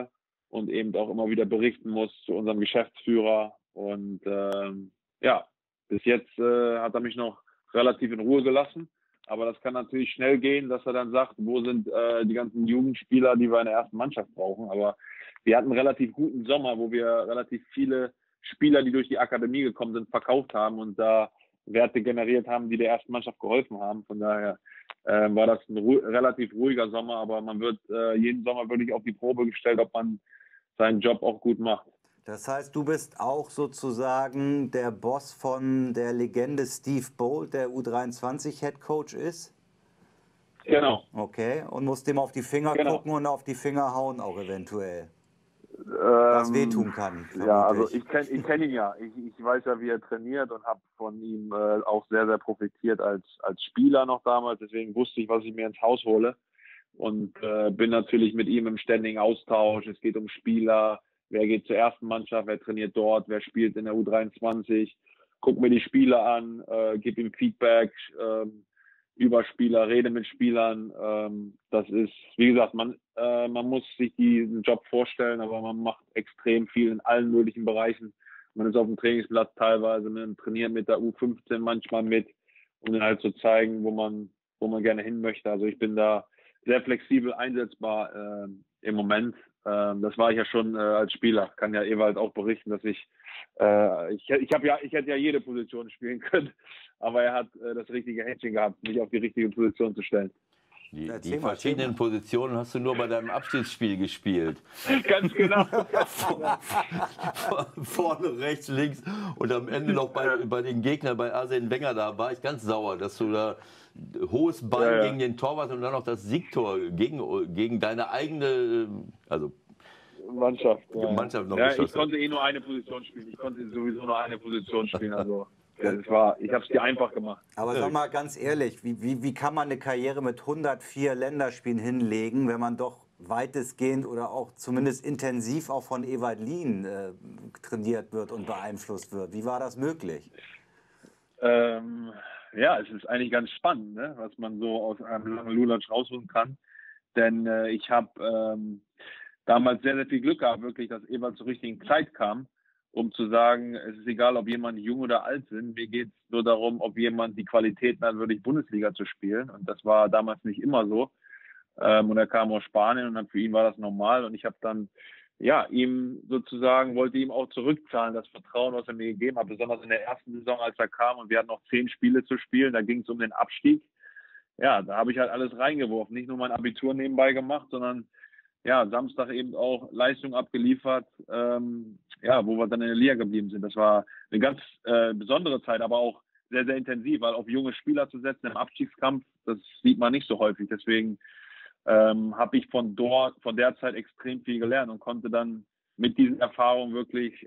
und eben auch immer wieder berichten muss zu unserem Geschäftsführer. Und ja, bis jetzt hat er mich noch relativ in Ruhe gelassen. Aber das kann natürlich schnell gehen, dass er dann sagt, wo sind die ganzen Jugendspieler, die wir in der ersten Mannschaft brauchen. Aber wir hatten einen relativ guten Sommer, wo wir relativ viele Spieler, die durch die Akademie gekommen sind, verkauft haben und da Werte generiert haben, die der ersten Mannschaft geholfen haben. Von daher war das ein relativ ruhiger Sommer, aber man wird jeden Sommer wirklich auf die Probe gestellt, ob man seinen Job auch gut macht. Das heißt, du bist auch sozusagen der Boss von der Legende Steve Bolt, der U23-Headcoach ist? Genau. Okay, und musst dem auf die Finger gucken und auf die Finger hauen auch eventuell. Was wehtun kann. Ja, also ich kenn ihn ja. Ich weiß ja, wie er trainiert und habe von ihm auch sehr, sehr profitiert als Spieler noch damals. Deswegen wusste ich, was ich mir ins Haus hole. Und bin natürlich mit ihm im ständigen Austausch. Es geht um Spieler. Wer geht zur ersten Mannschaft? Wer trainiert dort? Wer spielt in der U23? Guck mir die Spieler an, gib ihm Feedback über Spieler, rede mit Spielern. Das ist, wie gesagt, man muss sich diesen Job vorstellen, aber man macht extrem viel in allen möglichen Bereichen. Man ist auf dem Trainingsplatz teilweise, man trainiert mit der U15 manchmal mit, um dann halt zu zeigen, wo man gerne hin möchte. Also ich bin da sehr flexibel einsetzbar im Moment. Das war ich ja schon als Spieler. Kann ja Ewald auch berichten, dass ich hätte ja jede Position spielen können, aber er hat das richtige Händchen gehabt, mich auf die richtige Position zu stellen. Die verschiedenen Positionen hast du nur bei deinem Abschiedsspiel gespielt. Ganz genau. Vorne, rechts, links und am Ende noch bei den Gegnern, bei Arsene Wenger, da war ich ganz sauer, dass du da hohes Bein gegen den Torwart und dann noch das Siegtor gegen deine eigene Mannschaft. Mannschaft noch geschossen. Ich konnte nur eine Position spielen. Ich konnte sowieso nur eine Position spielen. Also ich habe es dir einfach gemacht. Aber sag mal ganz ehrlich, wie kann man eine Karriere mit 104 Länderspielen hinlegen, wenn man doch weitestgehend oder auch zumindest intensiv auch von Ewald Lien trainiert wird und beeinflusst wird? Wie war das möglich? Ja, es ist eigentlich ganz spannend, ne? Was man so aus einem langen Lulatsch rausholen kann. Denn ich habe damals sehr, sehr viel Glück gehabt, wirklich, dass Ewald zur richtigen Zeit kam, um zu sagen, es ist egal, ob jemand jung oder alt sind. Mir geht es nur darum, ob jemand die Qualitäten hat, wirklich Bundesliga zu spielen. Und das war damals nicht immer so. Und er kam aus Spanien und dann für ihn war das normal. Und ich habe dann wollte ihm auch zurückzahlen, das Vertrauen, was er mir gegeben hat, besonders in der ersten Saison, als er kam und wir hatten noch 10 Spiele zu spielen, da ging es um den Abstieg. Ja, da habe ich halt alles reingeworfen, nicht nur mein Abitur nebenbei gemacht, sondern ja, Samstag eben auch Leistung abgeliefert, wo wir dann in der Liga geblieben sind. Das war eine ganz besondere Zeit, aber auch sehr, sehr intensiv, weil auf junge Spieler zu setzen im Abstiegskampf, das sieht man nicht so häufig. Deswegen habe ich von der Zeit extrem viel gelernt und konnte dann mit diesen Erfahrungen wirklich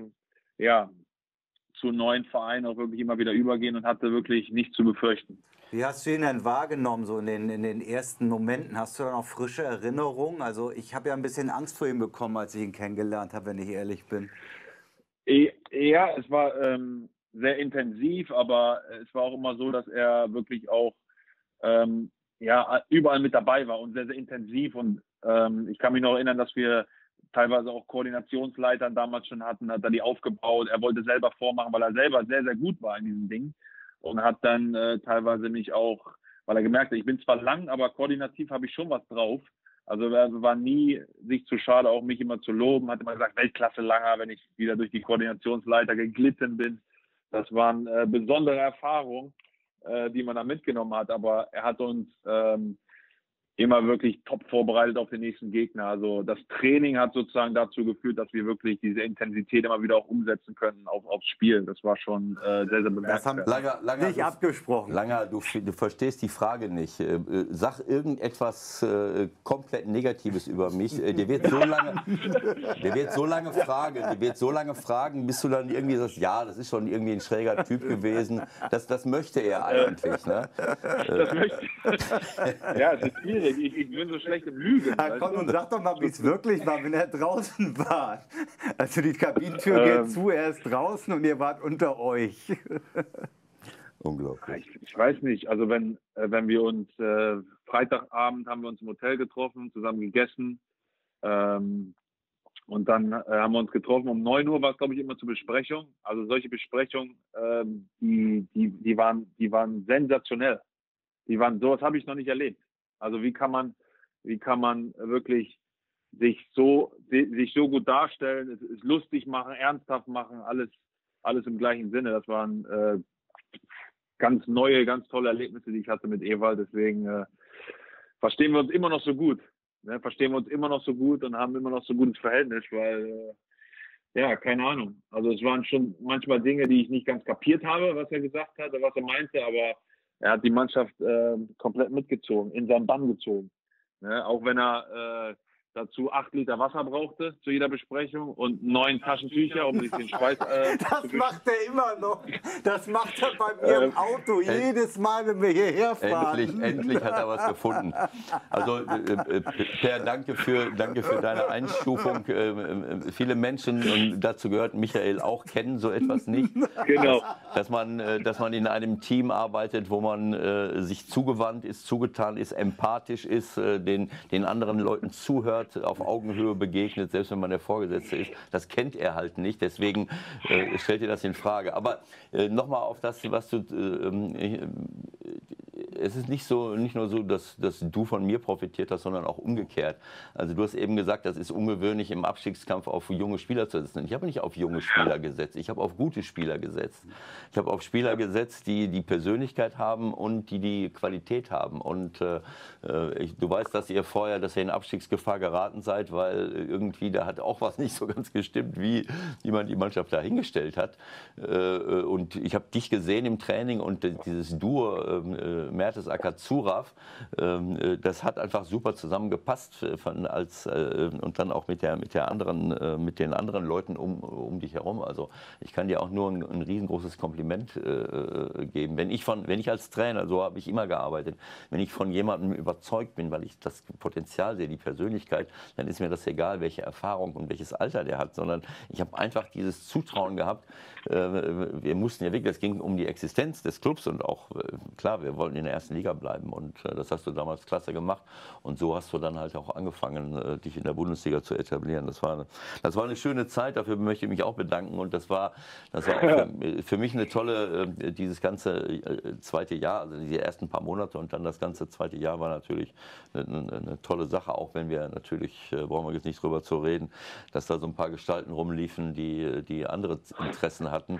zu neuen Vereinen auch wirklich immer wieder übergehen und hatte wirklich nichts zu befürchten. Wie hast du ihn denn wahrgenommen, so in den ersten Momenten? Hast du da noch frische Erinnerungen? Also ich habe ja ein bisschen Angst vor ihm bekommen, als ich ihn kennengelernt habe, wenn ich ehrlich bin. Ja, es war sehr intensiv, aber es war auch immer so, dass er wirklich auch überall mit dabei war und sehr, sehr intensiv. Und ich kann mich noch erinnern, dass wir teilweise auch Koordinationsleitern damals schon hatten, hat er die aufgebaut. Er wollte selber vormachen, weil er selber sehr, sehr gut war in diesem Ding. Und hat dann teilweise mich auch, weil er gemerkt hat, ich bin zwar lang, aber koordinativ habe ich schon was drauf. Also er war nie sich zu schade, auch mich immer zu loben. Hat immer gesagt, Weltklasse Langer, wenn ich wieder durch die Koordinationsleiter geglitten bin. Das waren besondere Erfahrungen, die man da mitgenommen hat. Aber er hat uns immer wirklich top vorbereitet auf den nächsten Gegner. Also das Training hat sozusagen dazu geführt, dass wir wirklich diese Intensität immer wieder auch umsetzen können aufs Spiel. Das war schon sehr, sehr bemerkenswert. Langer, nicht abgesprochen. Langer, du verstehst die Frage nicht. Sag irgendetwas komplett Negatives über mich. Der wird so lange fragen, bis du dann irgendwie sagst, ja, das ist schon irgendwie ein schräger Typ gewesen. Das möchte er eigentlich. Ne? Das möchte ja, es ist schwierig. Ich bin so schlecht im Lügen. Ja, komm und sag doch mal, wie es wirklich war, wenn er draußen war. Also die Kabinentür geht zu, er ist draußen und ihr wart unter euch. Unglaublich. Ich weiß nicht. Also wenn wir uns Freitagabend haben wir uns im Hotel getroffen, zusammen gegessen. Und dann haben wir uns getroffen. Um 9 Uhr war es, glaube ich, immer zur Besprechung. Also solche Besprechungen, die waren sensationell. Sowas habe ich noch nicht erlebt. Also wie kann man wirklich sich so gut darstellen, es lustig machen, ernsthaft machen, alles im gleichen Sinne. Das waren ganz neue, ganz tolle Erlebnisse, die ich hatte mit Ewald. Deswegen verstehen wir uns immer noch so gut. Ne? Verstehen wir uns immer noch so gut und haben immer noch so ein gutes Verhältnis, weil, ja, keine Ahnung. Also es waren schon manchmal Dinge, die ich nicht ganz kapiert habe, was er gesagt hat, was er meinte, aber er hat die Mannschaft komplett mitgezogen, in seinen Bann gezogen. Ne? Auch wenn er dazu 8 Liter Wasser brauchte zu jeder Besprechung und 9 Taschentücher, um sich den Schweiß das macht er immer noch. Das macht er bei mir im Auto jedes Mal, wenn wir hierher fahren. Endlich hat er was gefunden. Also Per, danke für deine Einstufung. Viele Menschen, und dazu gehört Michael auch, kennen so etwas nicht. Genau. Dass man in einem Team arbeitet, wo man sich zugewandt ist, zugetan ist, empathisch ist, den anderen Leuten zuhört, auf Augenhöhe begegnet, selbst wenn man der Vorgesetzte ist. Das kennt er halt nicht, deswegen stellt ihr das in Frage. Aber nochmal auf das, was du... es ist nicht nur so, dass du von mir profitiert hast, sondern auch umgekehrt. Also du hast eben gesagt, das ist ungewöhnlich, im Abstiegskampf auf junge Spieler zu setzen. Ich habe nicht auf junge Spieler gesetzt, ich habe auf gute Spieler gesetzt. Ich habe auf Spieler gesetzt, die Persönlichkeit haben und die Qualität haben. Und du weißt, dass ihr in Abstiegsgefahr geraten seid, weil irgendwie da hat auch was nicht so ganz gestimmt, wie man die Mannschaft da hingestellt hat. Und ich habe dich gesehen im Training und dieses Duo Mertesacker Zuraf, das hat einfach super zusammengepasst und dann auch mit den anderen Leuten um dich herum. Also ich kann dir auch nur ein riesengroßes Kompliment geben. Wenn ich als Trainer, so habe ich immer gearbeitet, wenn ich von jemandem überzeugt bin, weil ich das Potenzial sehe, die Persönlichkeit, dann ist mir das egal, welche Erfahrung und welches Alter der hat, sondern ich habe einfach dieses Zutrauen gehabt. Wir mussten ja wirklich, es ging um die Existenz des Clubs und auch, klar, wir wollten in der ersten Liga bleiben und das hast du damals klasse gemacht und so hast du dann halt auch angefangen, dich in der Bundesliga zu etablieren. Das war eine schöne Zeit, dafür möchte ich mich auch bedanken und das war auch für mich eine tolle, dieses ganze zweite Jahr, also die ersten paar Monate und dann das ganze zweite Jahr war natürlich eine tolle Sache, auch wenn wir natürlich, brauchen wir jetzt nicht drüber zu reden, dass da so ein paar Gestalten rumliefen, die andere Interessen hatten,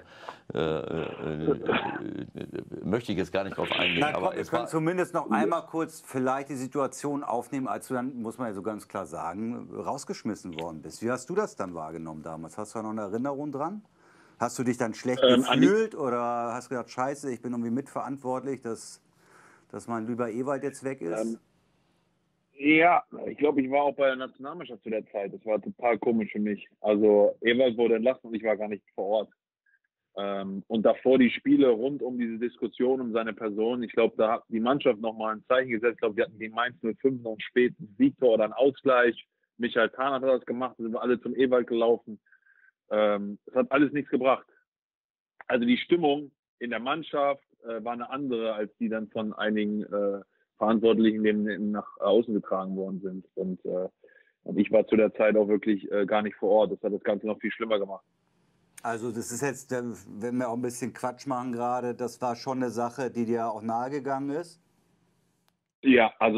möchte ich jetzt gar nicht drauf eingehen. Na, komm, wir können zumindest noch einmal kurz vielleicht die Situation aufnehmen, als du dann, muss man ja so ganz klar sagen, rausgeschmissen worden bist. Wie hast du das dann wahrgenommen damals? Hast du da noch eine Erinnerung dran? Hast du dich dann schlecht gefühlt oder hast du gedacht, scheiße, ich bin irgendwie mitverantwortlich, dass mein lieber Ewald jetzt weg ist? Ja, ich glaube, ich war auch bei der Nationalmannschaft zu der Zeit. Das war total komisch für mich. Also Ewald wurde entlassen und ich war gar nicht vor Ort. Und davor die Spiele rund um diese Diskussion um seine Person. Ich glaube, da hat die Mannschaft nochmal ein Zeichen gesetzt. Ich glaube, wir hatten gegen Mainz 05 noch einen späten Siegtor oder einen Ausgleich. Michael Kahn hat das gemacht. Da sind wir alle zum Ewald gelaufen. Es hat alles nichts gebracht. Also die Stimmung in der Mannschaft war eine andere, als die dann von einigen Verantwortlichen nach außen getragen worden sind. Und ich war zu der Zeit auch wirklich gar nicht vor Ort. Das hat das Ganze noch viel schlimmer gemacht. Also das ist jetzt, wenn wir auch ein bisschen Quatsch machen gerade, das war schon eine Sache, die dir auch nahegegangen ist? Ja, also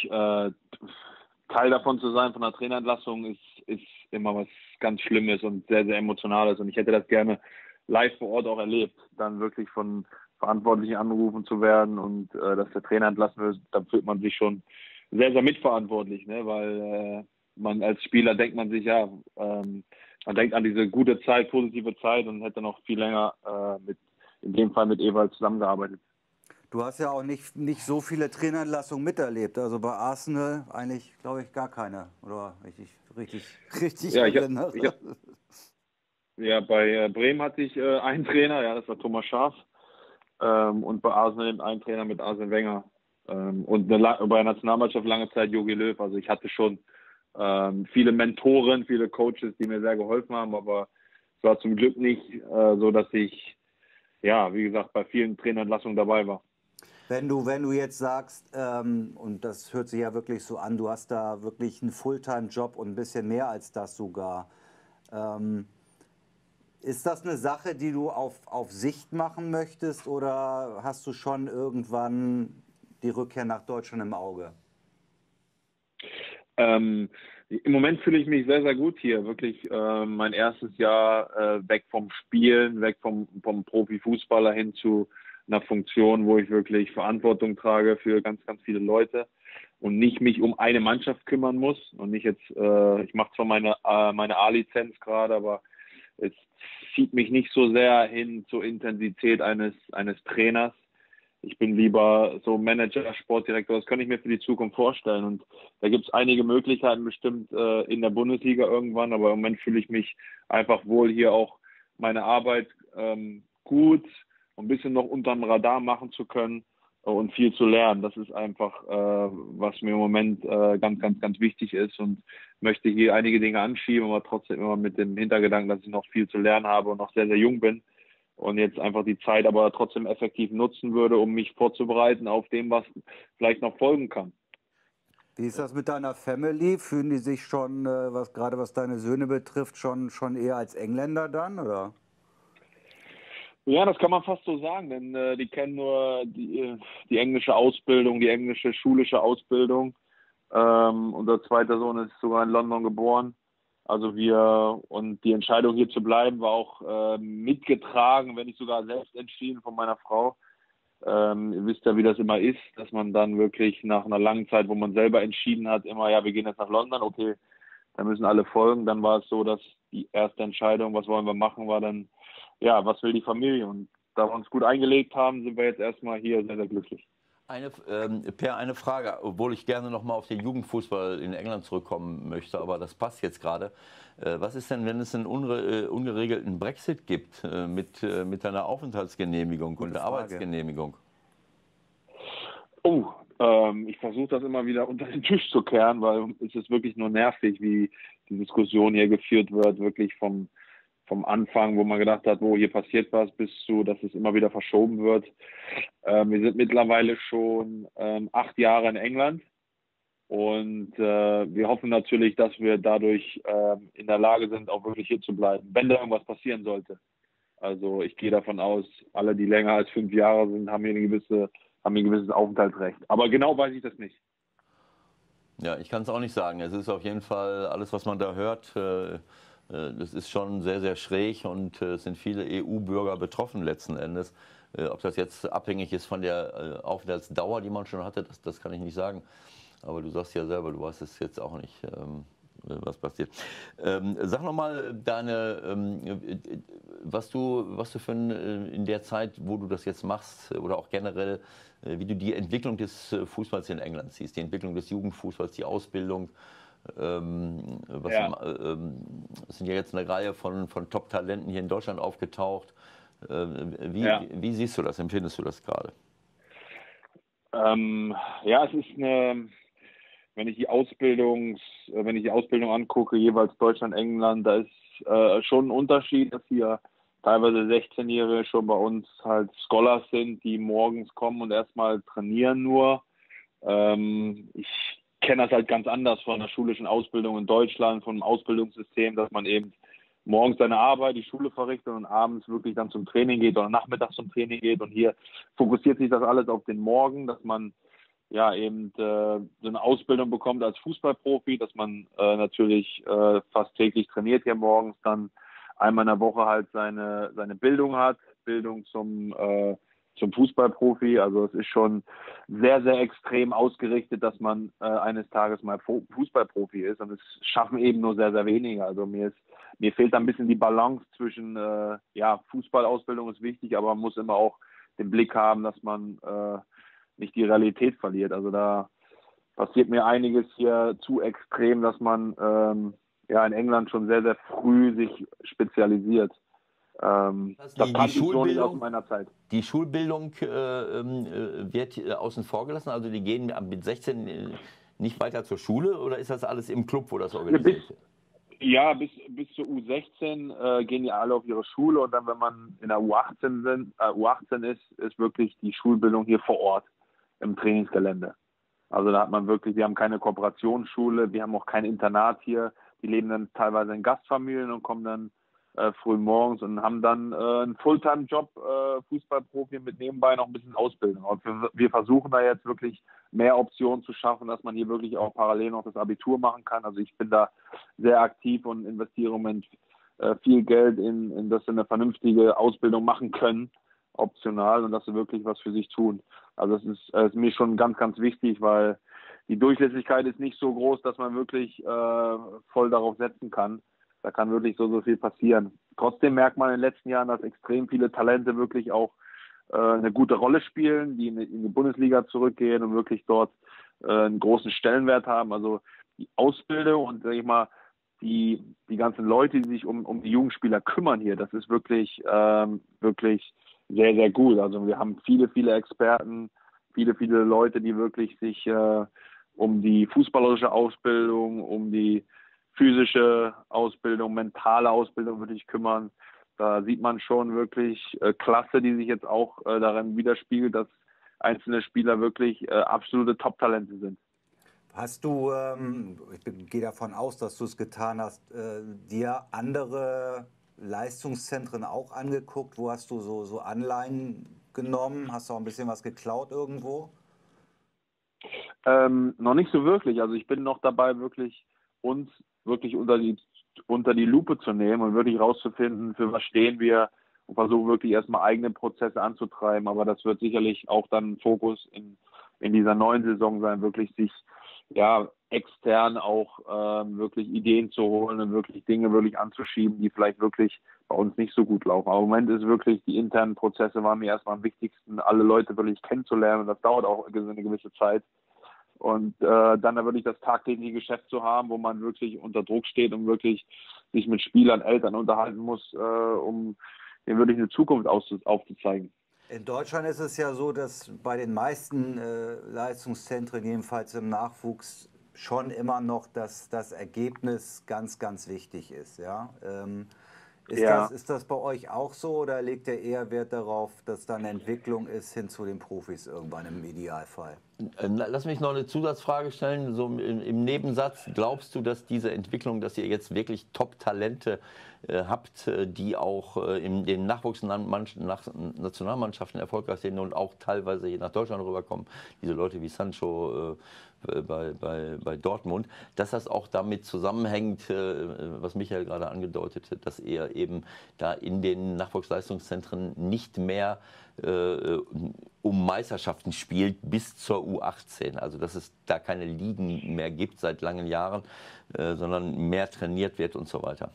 Teil davon zu sein von einer Trainerentlassung ist immer was ganz Schlimmes und sehr, sehr Emotionales. Und ich hätte das gerne live vor Ort auch erlebt, dann wirklich von Verantwortlichen angerufen zu werden und dass der Trainer entlassen wird, dann fühlt man sich schon sehr, sehr mitverantwortlich, ne? Weil man als Spieler denkt man sich, ja, man denkt an diese gute Zeit, positive Zeit und hätte noch viel länger in dem Fall mit Ewald zusammengearbeitet. Du hast ja auch nicht so viele Trainerentlassungen miterlebt. Also bei Arsenal eigentlich, glaube ich, gar keine. Oder richtig ja, erinnere. Ja, bei Bremen hatte ich einen Trainer, ja, das war Thomas Schaaf. Und bei Arsenal einen Trainer mit Arsene Wenger. Und bei der Nationalmannschaft lange Zeit Jogi Löw. Also ich hatte schon viele Mentoren, viele Coaches, die mir sehr geholfen haben, aber es war zum Glück nicht so, dass ich, ja, wie gesagt, bei vielen Trainerentlassungen dabei war. Wenn du jetzt sagst, und das hört sich ja wirklich so an, du hast da wirklich einen Fulltime-Job und ein bisschen mehr als das sogar. Ist das eine Sache, die du auf Sicht machen möchtest oder hast du schon irgendwann die Rückkehr nach Deutschland im Auge? Im Moment fühle ich mich sehr, sehr gut hier. Wirklich mein erstes Jahr weg vom Spielen, weg vom Profifußballer hin zu einer Funktion, wo ich wirklich Verantwortung trage für ganz, ganz viele Leute und nicht mich um eine Mannschaft kümmern muss. Und nicht jetzt, ich mache zwar meine A-Lizenz gerade, aber es zieht mich nicht so sehr hin zur Intensität eines Trainers. Ich bin lieber so Manager, Sportdirektor, das kann ich mir für die Zukunft vorstellen. Und da gibt es einige Möglichkeiten bestimmt in der Bundesliga irgendwann, aber im Moment fühle ich mich einfach wohl, hier auch meine Arbeit gut und ein bisschen noch unterm Radar machen zu können und viel zu lernen. Das ist einfach, was mir im Moment ganz, ganz, ganz wichtig ist, und möchte hier einige Dinge anschieben, aber trotzdem immer mit dem Hintergedanken, dass ich noch viel zu lernen habe und noch sehr, sehr jung bin. Und jetzt einfach die Zeit aber trotzdem effektiv nutzen würde, um mich vorzubereiten auf dem, was vielleicht noch folgen kann. Wie ist das mit deiner Family? Fühlen die sich schon, gerade was deine Söhne betrifft, schon eher als Engländer dann, oder? Ja, das kann man fast so sagen, denn die kennen nur die englische Ausbildung, die englische schulische Ausbildung. Unser zweiter Sohn ist sogar in London geboren. Also und die Entscheidung hier zu bleiben war auch mitgetragen, wenn nicht sogar selbst entschieden von meiner Frau. Ihr wisst ja, wie das immer ist, dass man dann wirklich nach einer langen Zeit, wo man selber entschieden hat, immer, ja, wir gehen jetzt nach London, okay, da müssen alle folgen. Dann war es so, dass die erste Entscheidung, was wollen wir machen, war dann, ja, was will die Familie? Und da wir uns gut eingelegt haben, sind wir jetzt erstmal hier sehr, sehr glücklich. Eine Frage, obwohl ich gerne noch mal auf den Jugendfußball in England zurückkommen möchte, aber das passt jetzt gerade. Was ist denn, wenn es einen ungeregelten Brexit gibt mit einer Aufenthaltsgenehmigung und einer Arbeitsgenehmigung? Oh, ich versuche das immer wieder unter den Tisch zu kehren, weil es ist wirklich nur nervig, wie die Diskussion hier geführt wird, wirklich vom Anfang, wo man gedacht hat, hier passiert was, bis zu, dass es immer wieder verschoben wird. Wir sind mittlerweile schon 8 Jahre in England und wir hoffen natürlich, dass wir dadurch in der Lage sind, auch wirklich hier zu bleiben, wenn da irgendwas passieren sollte. Also ich gehe davon aus, alle, die länger als 5 Jahre sind, haben hier ein gewisses Aufenthaltsrecht. Aber genau weiß ich das nicht. Ja, ich kann es auch nicht sagen. Es ist auf jeden Fall alles, was man da hört. Das ist schon sehr, sehr schräg, und es sind viele EU-Bürger betroffen letzten Endes. Ob das jetzt abhängig ist von der Aufenthaltsdauer, die man schon hatte, das kann ich nicht sagen. Aber du sagst ja selber, du weißt es jetzt auch nicht, was passiert. Sag nochmal was du in der Zeit, wo du das jetzt machst, oder auch generell, wie du die Entwicklung des Fußballs in England siehst, die Entwicklung des Jugendfußballs, die Ausbildung. Es sind ja jetzt eine Reihe von Top-Talenten hier in Deutschland aufgetaucht. Wie siehst du das, empfindest du das gerade? Ja, es ist wenn ich die Ausbildung angucke, jeweils Deutschland, England, da ist schon ein Unterschied, dass hier teilweise 16-Jährige schon bei uns halt Scholars sind, die morgens kommen und erstmal trainieren nur. Ich kenne das halt ganz anders von der schulischen Ausbildung in Deutschland, vom Ausbildungssystem, dass man eben morgens seine Arbeit, die Schule verrichtet und abends wirklich dann zum Training geht oder nachmittags zum Training geht. Und hier fokussiert sich das alles auf den Morgen, dass man ja eben so eine Ausbildung bekommt als Fußballprofi, dass man natürlich fast täglich trainiert hier morgens, dann einmal in der Woche halt seine Bildung hat, Bildung zum Fußballprofi. Also es ist schon sehr, sehr extrem ausgerichtet, dass man eines Tages mal Fußballprofi ist, und es schaffen eben nur sehr, sehr wenige. Also mir fehlt da ein bisschen die Balance zwischen, Fußballausbildung ist wichtig, aber man muss immer auch den Blick haben, dass man nicht die Realität verliert. Also da passiert mir einiges hier zu extrem, dass man in England schon sehr, sehr früh sich spezialisiert. Das kannte ich so nicht aus meiner Zeit. Die Schulbildung wird außen vor gelassen? Also die gehen mit 16 nicht weiter zur Schule, oder ist das alles im Club, wo das organisiert wird? Ja, bis zur U16 gehen die alle auf ihre Schule, und dann, wenn man in der U18 ist wirklich die Schulbildung hier vor Ort. im Trainingsgelände. Also da hat man wirklich, wir haben keine Kooperationsschule, wir haben auch kein Internat hier. Die leben dann teilweise in Gastfamilien und kommen dann früh morgens und haben dann einen Fulltime-Job, Fußballprofi mit nebenbei noch ein bisschen Ausbildung. Und wir versuchen da jetzt wirklich mehr Optionen zu schaffen, dass man hier wirklich auch parallel noch das Abitur machen kann. Also ich bin da sehr aktiv und investiere im Moment viel Geld in dass sie eine vernünftige Ausbildung machen können, optional, und dass sie wirklich was für sich tun. Also das ist mir schon ganz, ganz wichtig, weil die Durchlässigkeit ist nicht so groß, dass man wirklich voll darauf setzen kann. Da kann wirklich so viel passieren. Trotzdem merkt man in den letzten Jahren, dass extrem viele Talente wirklich auch eine gute Rolle spielen, die in die Bundesliga zurückgehen und wirklich dort einen großen Stellenwert haben. Also die Ausbildung und, sag ich mal, die ganzen Leute, die sich um die Jugendspieler kümmern hier, das ist wirklich, wirklich sehr, sehr gut. Also wir haben viele, viele Experten, viele, viele Leute, die wirklich sich um die fußballerische Ausbildung, um die physische Ausbildung, mentale Ausbildung wirklich kümmern. Da sieht man schon wirklich Klasse, die sich jetzt auch darin widerspiegelt, dass einzelne Spieler wirklich absolute Top-Talente sind. Hast du, ich gehe davon aus, dass du es getan hast, dir andere Leistungszentren auch angeguckt? Wo hast du so Anleihen genommen? Hast du auch ein bisschen was geklaut irgendwo? Noch nicht so wirklich. Also ich bin noch dabei, wirklich uns wirklich unter die Lupe zu nehmen und wirklich rauszufinden, für was stehen wir, und versuchen wirklich erstmal eigene Prozesse anzutreiben. Aber das wird sicherlich auch dann Fokus in dieser neuen Saison sein, wirklich sich extern auch wirklich Ideen zu holen und wirklich Dinge wirklich anzuschieben, die vielleicht wirklich bei uns nicht so gut laufen. Aber im Moment ist wirklich, die internen Prozesse waren mir erstmal am wichtigsten, alle Leute wirklich kennenzulernen, und das dauert auch eine gewisse Zeit. Und dann wirklich das tagtägliche Geschäft zu haben, wo man wirklich unter Druck steht und wirklich sich mit Spielern, Eltern unterhalten muss, um denen wirklich eine Zukunft aufzuzeigen. In Deutschland ist es ja so, dass bei den meisten Leistungszentren, jedenfalls im Nachwuchs, schon immer noch das Ergebnis ganz, ganz wichtig ist. Ja? Ist das bei euch auch so, oder legt ihr eher Wert darauf, dass da eine Entwicklung ist hin zu den Profis irgendwann im Idealfall? Lass mich noch eine Zusatzfrage stellen, so im Nebensatz. Glaubst du, dass diese Entwicklung, dass ihr jetzt wirklich Top-Talente habt, die auch in den Nachwuchsnationalmannschaften erfolgreich sind und auch teilweise hier nach Deutschland rüberkommen, diese Leute wie Sancho bei Dortmund, dass das auch damit zusammenhängt, was Michael gerade angedeutet hat, dass er eben da in den Nachwuchsleistungszentren nicht mehr um Meisterschaften spielt bis zur U18. Also dass es da keine Ligen mehr gibt seit langen Jahren, sondern mehr trainiert wird und so weiter.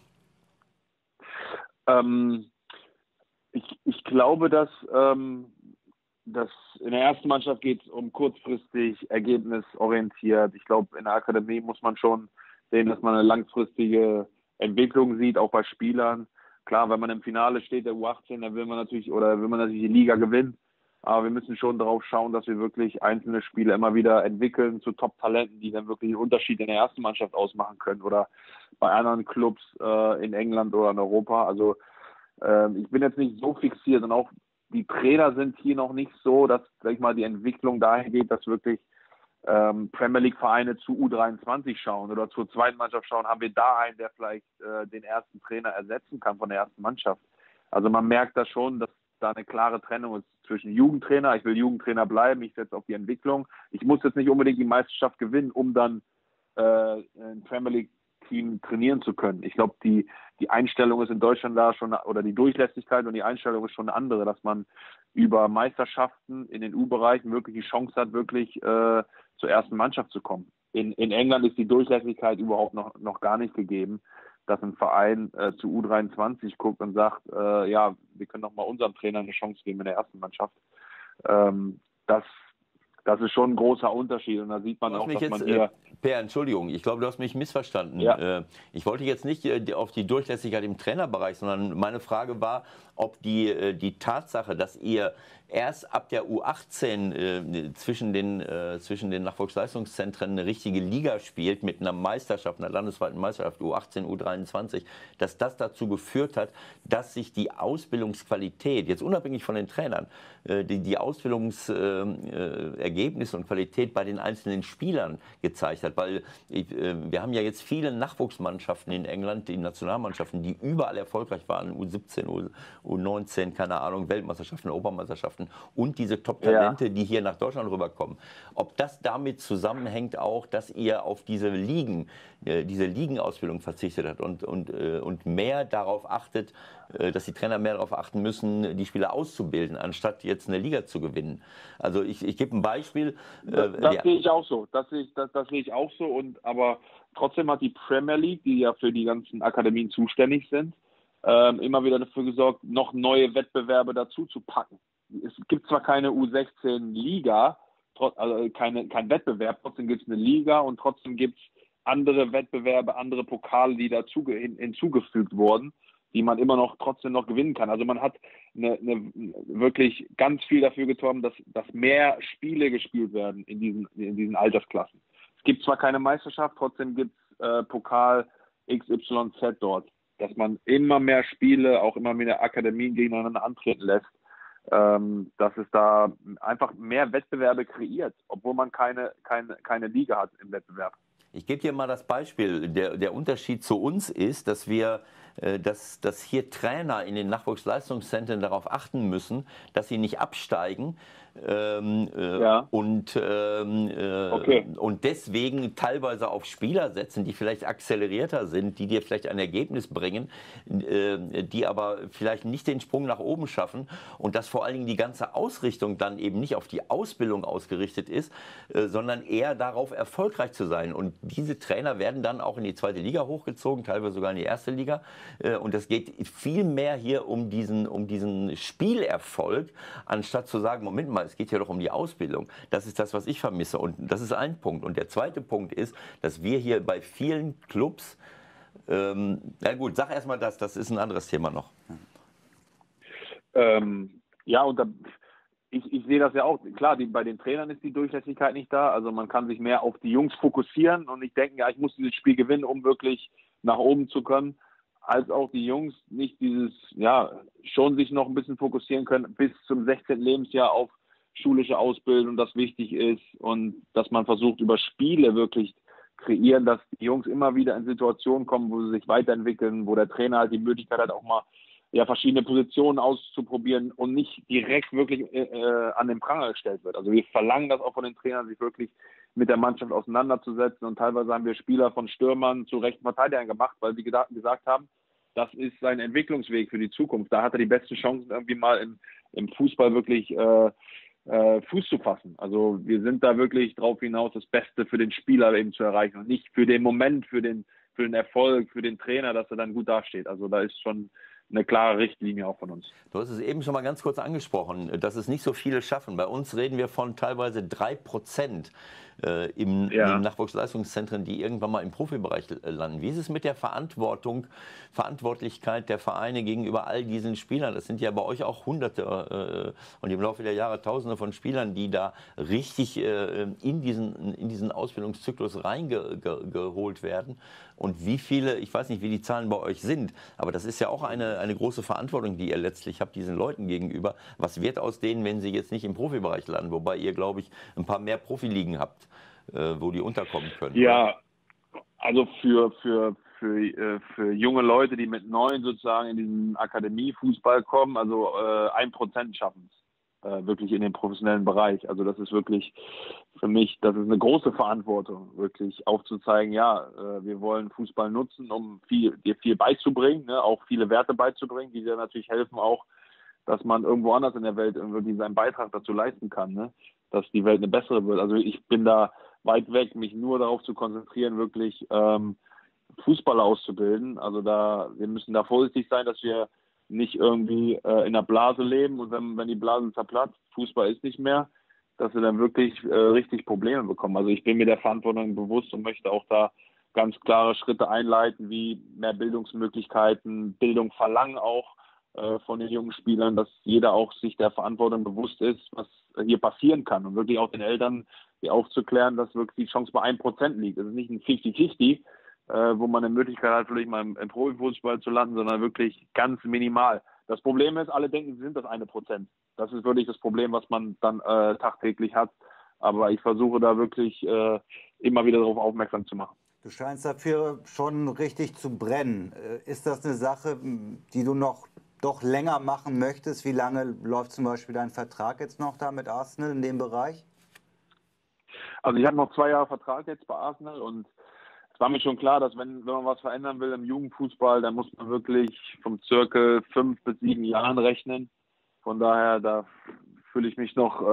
Ich glaube, dass in der ersten Mannschaft geht es um kurzfristig, ergebnisorientiert. Ich glaube, in der Akademie muss man schon sehen, dass man eine langfristige Entwicklung sieht, auch bei Spielern. Klar, wenn man im Finale steht, der U18, dann will man natürlich die Liga gewinnen. Aber wir müssen schon darauf schauen, dass wir wirklich einzelne Spieler immer wieder entwickeln zu Top-Talenten, die dann wirklich einen Unterschied in der ersten Mannschaft ausmachen können oder bei anderen Clubs in England oder in Europa. Also ich bin jetzt nicht so fixiert, und auch die Trainer sind hier noch nicht so, dass, sag ich mal, die Entwicklung dahin geht, dass wirklich Premier League Vereine zu U23 schauen oder zur zweiten Mannschaft schauen, haben wir da einen, der vielleicht den ersten Trainer ersetzen kann von der ersten Mannschaft. Also man merkt da schon, dass da eine klare Trennung ist zwischen Jugendtrainer, ich will Jugendtrainer bleiben, ich setze auf die Entwicklung. Ich muss jetzt nicht unbedingt die Meisterschaft gewinnen, um dann ein Premier League Team trainieren zu können. Ich glaube, die Einstellung ist in Deutschland da schon, oder die Durchlässigkeit und die Einstellung ist schon eine andere, dass man über Meisterschaften in den U-Bereichen wirklich die Chance hat, wirklich zur ersten Mannschaft zu kommen. In England ist die Durchlässigkeit überhaupt noch gar nicht gegeben, dass ein Verein zu U23 guckt und sagt, wir können doch mal unserem Trainer eine Chance geben in der ersten Mannschaft. Das ist schon ein großer Unterschied, und da sieht man auch, dass man hier... Per, Entschuldigung, ich glaube, du hast mich missverstanden. Ja. Ich wollte jetzt nicht auf die Durchlässigkeit im Trainerbereich, sondern meine Frage war, ob die Tatsache, dass ihr erst ab der U18 zwischen den Nachwuchsleistungszentren eine richtige Liga spielt mit einer Meisterschaft, einer landesweiten Meisterschaft, U18, U23, dass das dazu geführt hat, dass sich die Ausbildungsqualität, jetzt unabhängig von den Trainern, die Ausbildungsergebnisse und Qualität bei den einzelnen Spielern gezeigt hat. Weil wir haben ja jetzt viele Nachwuchsmannschaften in England, die Nationalmannschaften, die überall erfolgreich waren, U17, U19, keine Ahnung, Weltmeisterschaften, Europameisterschaften und diese Top-Talente, die hier nach Deutschland rüberkommen. Ob das damit zusammenhängt auch, dass ihr auf diese Ligenausbildung verzichtet habt und mehr darauf achtet, dass die Trainer mehr darauf achten müssen, die Spieler auszubilden, anstatt jetzt eine Liga zu gewinnen. Also ich gebe ein Beispiel. Das sehe ich auch so. Das sehe ich auch so. Aber trotzdem hat die Premier League, die ja für die ganzen Akademien zuständig sind, immer wieder dafür gesorgt, noch neue Wettbewerbe dazu zu packen. Es gibt zwar keine U16-Liga, also kein Wettbewerb, trotzdem gibt es eine Liga und trotzdem gibt es andere Wettbewerbe, andere Pokale, die dazu hinzugefügt wurden, die man trotzdem noch gewinnen kann. Also man hat wirklich ganz viel dafür getan, dass mehr Spiele gespielt werden in diesen Altersklassen. Es gibt zwar keine Meisterschaft, trotzdem gibt es Pokal XYZ dort, dass man immer mehr Spiele, auch immer mehr Akademien gegeneinander antreten lässt, dass es da einfach mehr Wettbewerbe kreiert, obwohl man keine Liga hat im Wettbewerb. Ich gebe dir mal das Beispiel. Der Unterschied zu uns ist, dass hier Trainer in den Nachwuchsleistungszentren darauf achten müssen, dass sie nicht absteigen und deswegen teilweise auf Spieler setzen, die vielleicht akzelerierter sind, die dir vielleicht ein Ergebnis bringen, die aber vielleicht nicht den Sprung nach oben schaffen und dass vor allen Dingen die ganze Ausrichtung dann eben nicht auf die Ausbildung ausgerichtet ist, sondern eher darauf, erfolgreich zu sein. Und diese Trainer werden dann auch in die zweite Liga hochgezogen, teilweise sogar in die erste Liga. Und es geht viel mehr hier um diesen Spielerfolg, anstatt zu sagen, Moment mal, es geht ja doch um die Ausbildung. Das ist das, was ich vermisse. Und das ist ein Punkt. Und der zweite Punkt ist, dass wir hier bei vielen Clubs, na gut, sag erstmal das ist ein anderes Thema noch. Ich sehe das ja auch. Klar, bei den Trainern ist die Durchlässigkeit nicht da. Also man kann sich mehr auf die Jungs fokussieren und nicht denken, ja, ich muss dieses Spiel gewinnen, um wirklich nach oben zu können. Als auch die Jungs nicht schon sich noch ein bisschen fokussieren können bis zum 16. Lebensjahr auf schulische Ausbildung, das wichtig ist und dass man versucht, über Spiele wirklich kreieren, dass die Jungs immer wieder in Situationen kommen, wo sie sich weiterentwickeln, wo der Trainer halt die Möglichkeit hat, auch mal verschiedene Positionen auszuprobieren und nicht direkt wirklich an den Pranger gestellt wird. Also wir verlangen das auch von den Trainern, sich wirklich mit der Mannschaft auseinanderzusetzen und teilweise haben wir Spieler von Stürmern zu rechten Verteidigern gemacht, weil wir gesagt haben, das ist sein Entwicklungsweg für die Zukunft. Da hat er die besten Chancen, irgendwie mal im Fußball wirklich Fuß zu fassen. Also wir sind da wirklich drauf hinaus, das Beste für den Spieler eben zu erreichen und nicht für den Moment, für den Erfolg, für den Trainer, dass er dann gut dasteht. Also da ist schon eine klare Richtlinie auch von uns. Du hast es eben schon mal ganz kurz angesprochen, dass es nicht so viele schaffen. Bei uns reden wir von teilweise 3% in den Nachwuchsleistungszentren, die irgendwann mal im Profibereich landen. Wie ist es mit der Verantwortlichkeit der Vereine gegenüber all diesen Spielern? Das sind ja bei euch auch Hunderte und im Laufe der Jahre Tausende von Spielern, die da richtig in diesen Ausbildungszyklus reingeholt werden. Und wie viele, ich weiß nicht, wie die Zahlen bei euch sind, aber das ist ja auch eine große Verantwortung, die ihr letztlich habt diesen Leuten gegenüber. Was wird aus denen, wenn sie jetzt nicht im Profibereich landen? Wobei ihr, glaube ich, ein paar mehr Profiligen habt, wo die unterkommen können. Ja, also für junge Leute, die mit 9 sozusagen in diesen Akademiefußball kommen, also 1% schaffen es wirklich in den professionellen Bereich. Also das ist wirklich für mich, das ist eine große Verantwortung, wirklich aufzuzeigen, wir wollen Fußball nutzen, um dir viel beizubringen, ne? Auch viele Werte beizubringen, die dir natürlich helfen auch, dass man irgendwo anders in der Welt irgendwie seinen Beitrag dazu leisten kann, ne? Dass die Welt eine bessere wird. Also ich bin da weit weg, mich nur darauf zu konzentrieren, wirklich Fußballer auszubilden. Also wir müssen da vorsichtig sein, dass wir nicht irgendwie in einer Blase leben und wenn die Blase zerplatzt, Fußball ist nicht mehr, dass wir dann wirklich richtig Probleme bekommen. Also ich bin mir der Verantwortung bewusst und möchte auch da ganz klare Schritte einleiten, wie mehr Bildungsmöglichkeiten, Bildung verlangen auch von den jungen Spielern, dass jeder auch sich der Verantwortung bewusst ist, was hier passieren kann und wirklich auch den Eltern aufzuklären, dass wirklich die Chance bei 1% liegt. Es ist nicht ein 50-50, wo man eine Möglichkeit hat, vielleicht mal im Profifußball zu landen, sondern wirklich ganz minimal. Das Problem ist, alle denken, sie sind das 1%. Das ist wirklich das Problem, was man dann tagtäglich hat. Aber ich versuche da wirklich immer wieder darauf aufmerksam zu machen. Du scheinst dafür schon richtig zu brennen. Ist das eine Sache, die du noch doch länger machen möchtest? Wie lange läuft zum Beispiel dein Vertrag jetzt noch da mit Arsenal in dem Bereich? Also ich habe noch 2 Jahre Vertrag jetzt bei Arsenal und es war mir schon klar, dass wenn man was verändern will im Jugendfußball, dann muss man wirklich vom Zirkel 5 bis 7 Jahren rechnen. Von daher, da fühle ich mich noch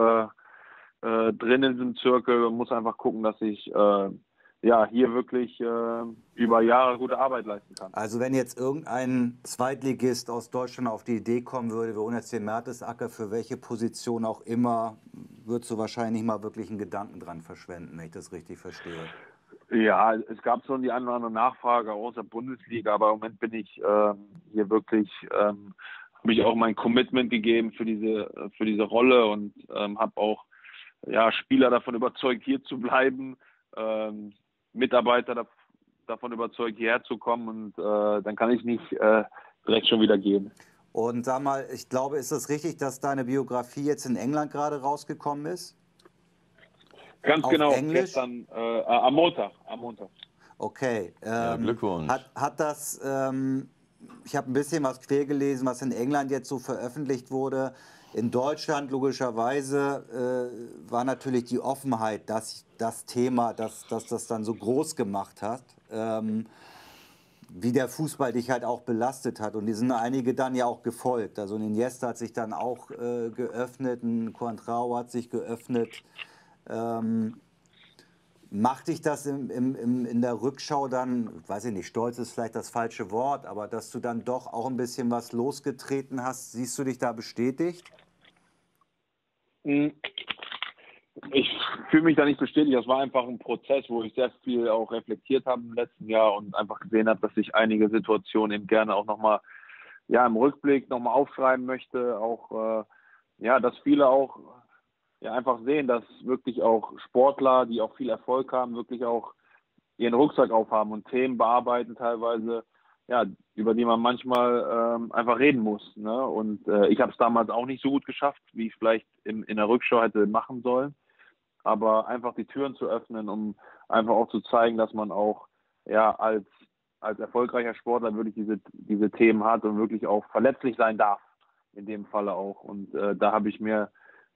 drin in diesem Zirkel und muss einfach gucken, dass ich hier wirklich über Jahre gute Arbeit leisten kann. Also wenn jetzt irgendein Zweitligist aus Deutschland auf die Idee kommen würde, wir holen jetzt den Mertesacker, für welche Position auch immer, würdest du wahrscheinlich mal wirklich einen Gedanken dran verschwenden, wenn ich das richtig verstehe. Ja, es gab schon die eine oder andere Nachfrage aus der Bundesliga, aber im Moment bin ich hier wirklich, habe ich auch mein Commitment gegeben für diese Rolle und habe auch Spieler davon überzeugt, hier zu bleiben, Mitarbeiter davon überzeugt, hierher zu kommen und dann kann ich nicht direkt schon wieder gehen. Und sag mal, ich glaube, ist es richtig, dass deine Biografie jetzt in England gerade rausgekommen ist? Ganz auf genau, Englisch? gestern, am Montag. Okay. Glückwunsch. Hat das, ich habe ein bisschen was quer gelesen, was in England jetzt so veröffentlicht wurde. In Deutschland logischerweise war natürlich die Offenheit das Thema, das dann so groß gemacht hat, wie der Fußball dich halt auch belastet hat. Und die sind einige dann ja auch gefolgt. Also ein Iniesta hat sich dann auch geöffnet, ein Coentrao hat sich geöffnet. Macht dich das in der Rückschau dann, weiß ich nicht, stolz ist vielleicht das falsche Wort, aber dass du dann doch auch ein bisschen was losgetreten hast, siehst du dich da bestätigt? Ich fühle mich da nicht bestätigt. Das war einfach ein Prozess, wo ich sehr viel auch reflektiert habe im letzten Jahr und einfach gesehen habe, dass ich einige Situationen eben gerne auch nochmal im Rückblick nochmal aufschreiben möchte. Auch, dass viele auch einfach sehen, dass wirklich auch Sportler, die auch viel Erfolg haben, wirklich auch ihren Rucksack aufhaben und Themen bearbeiten teilweise, über die man manchmal einfach reden muss. Ne? Und ich habe es damals auch nicht so gut geschafft, wie ich es vielleicht in der Rückschau hätte machen sollen. Aber einfach die Türen zu öffnen, um einfach auch zu zeigen, dass man auch als erfolgreicher Sportler wirklich diese Themen hat und wirklich auch verletzlich sein darf, in dem Falle auch. Und da habe ich mir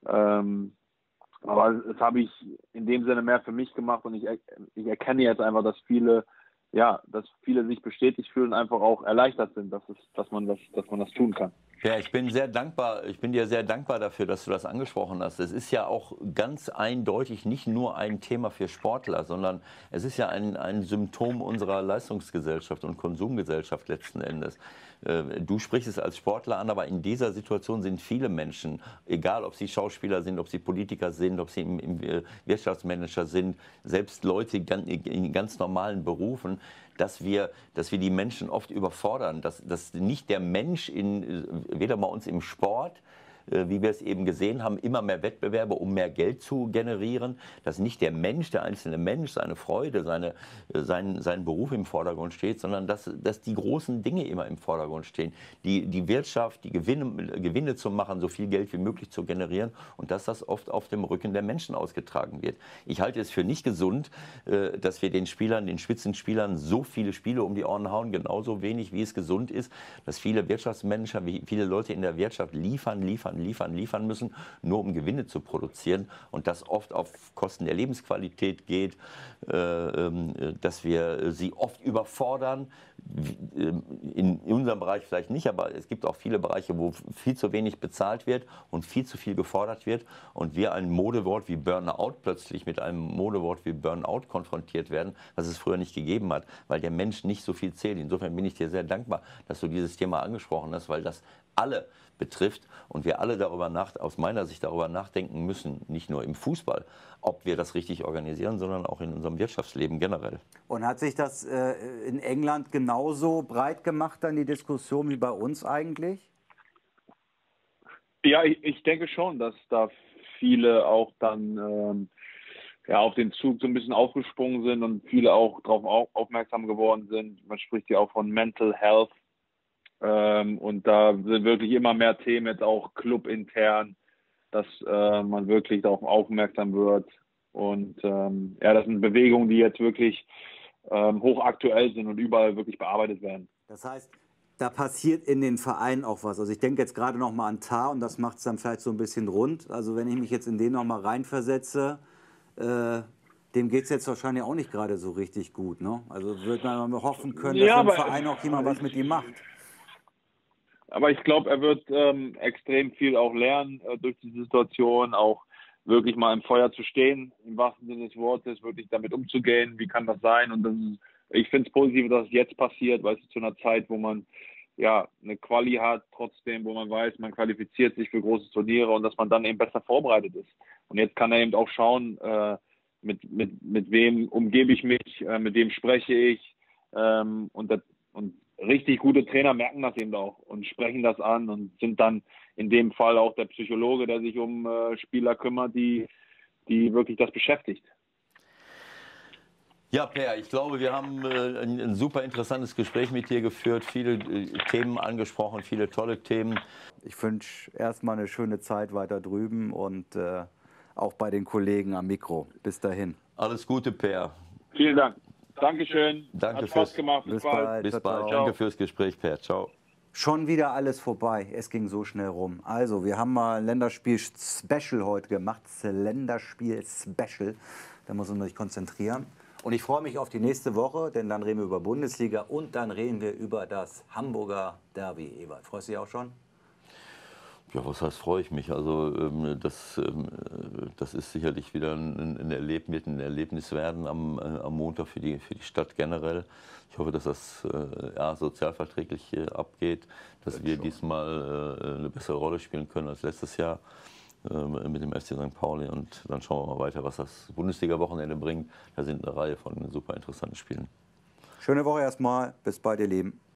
aber das habe ich in dem Sinne mehr für mich gemacht und ich erkenne jetzt einfach, dass viele sich bestätigt fühlen und einfach auch erleichtert sind, dass man das tun kann. Ja, ich bin dir sehr dankbar dafür, dass du das angesprochen hast. Es ist ja auch ganz eindeutig nicht nur ein Thema für Sportler, sondern es ist ja ein Symptom unserer Leistungsgesellschaft und Konsumgesellschaft letzten Endes. Du sprichst es als Sportler an, aber in dieser Situation sind viele Menschen, egal ob sie Schauspieler sind, ob sie Politiker sind, ob sie im Wirtschaftsmanager sind, selbst Leute in ganz normalen Berufen, dass wir die Menschen oft überfordern, dass nicht der Mensch weder bei uns im Sport, wie wir es eben gesehen haben, immer mehr Wettbewerbe, um mehr Geld zu generieren, dass nicht der Mensch, der einzelne Mensch, seine Freude, sein Beruf im Vordergrund steht, sondern dass die großen Dinge immer im Vordergrund stehen. Die Wirtschaft, die Gewinne zu machen, so viel Geld wie möglich zu generieren und dass das oft auf dem Rücken der Menschen ausgetragen wird. Ich halte es für nicht gesund, dass wir den Spitzenspielern so viele Spiele um die Ohren hauen, genauso wenig wie es gesund ist, dass viele Wirtschaftsmanager, wie viele Leute in der Wirtschaft liefern müssen, nur um Gewinne zu produzieren und das oft auf Kosten der Lebensqualität geht, dass wir sie oft überfordern. In unserem Bereich vielleicht nicht, aber es gibt auch viele Bereiche, wo viel zu wenig bezahlt wird und viel zu viel gefordert wird und wir ein Modewort wie Burnout plötzlich mit einem Modewort wie Burnout konfrontiert werden, was es früher nicht gegeben hat, weil der Mensch nicht so viel zählt. Insofern bin ich dir sehr dankbar, dass du dieses Thema angesprochen hast, weil das alle betrifft und wir alle aus meiner Sicht darüber nachdenken müssen, nicht nur im Fußball, ob wir das richtig organisieren, sondern auch in unserem Wirtschaftsleben generell. Und hat sich das in England genauso breit gemacht, dann die Diskussion, wie bei uns eigentlich? Ja, ich denke schon, dass da viele auch dann ja, auf den Zug so ein bisschen aufgesprungen sind und viele auch darauf aufmerksam geworden sind. Man spricht ja auch von Mental Health. Und da sind wirklich immer mehr Themen, jetzt auch clubintern, dass man wirklich darauf aufmerksam wird. Und ja, das sind Bewegungen, die jetzt wirklich hochaktuell sind und überall wirklich bearbeitet werden. Das heißt, da passiert in den Vereinen auch was. Also ich denke jetzt gerade noch mal an Tar und das macht es dann vielleicht so ein bisschen rund. Also wenn ich mich jetzt in den noch mal reinversetze, dem geht es jetzt wahrscheinlich auch nicht gerade so richtig gut. Ne? Also würde man mal hoffen können, dass Ja, im aber Verein auch jemand was mit ihm macht. Aber ich glaube, er wird extrem viel auch lernen durch die Situation, auch wirklich mal im Feuer zu stehen, im wahrsten Sinne des Wortes, wirklich damit umzugehen, wie kann das sein? Und das ist, ich finde es positiv, dass es jetzt passiert, weil es ist zu einer Zeit, wo man ja eine Quali hat, trotzdem, wo man weiß, man qualifiziert sich für große Turniere und dass man dann eben besser vorbereitet ist. Und jetzt kann er eben auch schauen, mit wem umgebe ich mich, mit wem spreche ich und richtig gute Trainer merken das eben auch und sprechen das an und sind dann in dem Fall auch der Psychologe, der sich um Spieler kümmert, die wirklich das beschäftigt. Ja, Per, ich glaube, wir haben ein super interessantes Gespräch mit dir geführt, viele Themen angesprochen, viele tolle Themen. Ich wünsche erstmal eine schöne Zeit weiter drüben und auch bei den Kollegen am Mikro. Bis dahin. Alles Gute, Per. Vielen Dank. Dankeschön. Danke Hat Spaß gemacht. Bis bald. Bis Ciao, bald. ciao. Danke fürs Gespräch, Per. Ciao. Schon wieder alles vorbei. Es ging so schnell rum. Also, wir haben mal ein Länderspiel-Special heute gemacht. Länderspiel-Special. Da muss man sich konzentrieren. Und ich freue mich auf die nächste Woche, denn dann reden wir über Bundesliga und dann reden wir über das Hamburger Derby. Ewald, freust du dich auch schon? Ja, was heißt, freue ich mich. Also das ist sicherlich wieder ein Erlebnis werden am Montag für die Stadt generell. Ich hoffe, dass das sozialverträglich abgeht, dass wir diesmal eine bessere Rolle spielen können als letztes Jahr mit dem FC St. Pauli. Und dann schauen wir mal weiter, was das Bundesliga-Wochenende bringt. Da sind eine Reihe von super interessanten Spielen. Schöne Woche erstmal. Bis bald, ihr Lieben.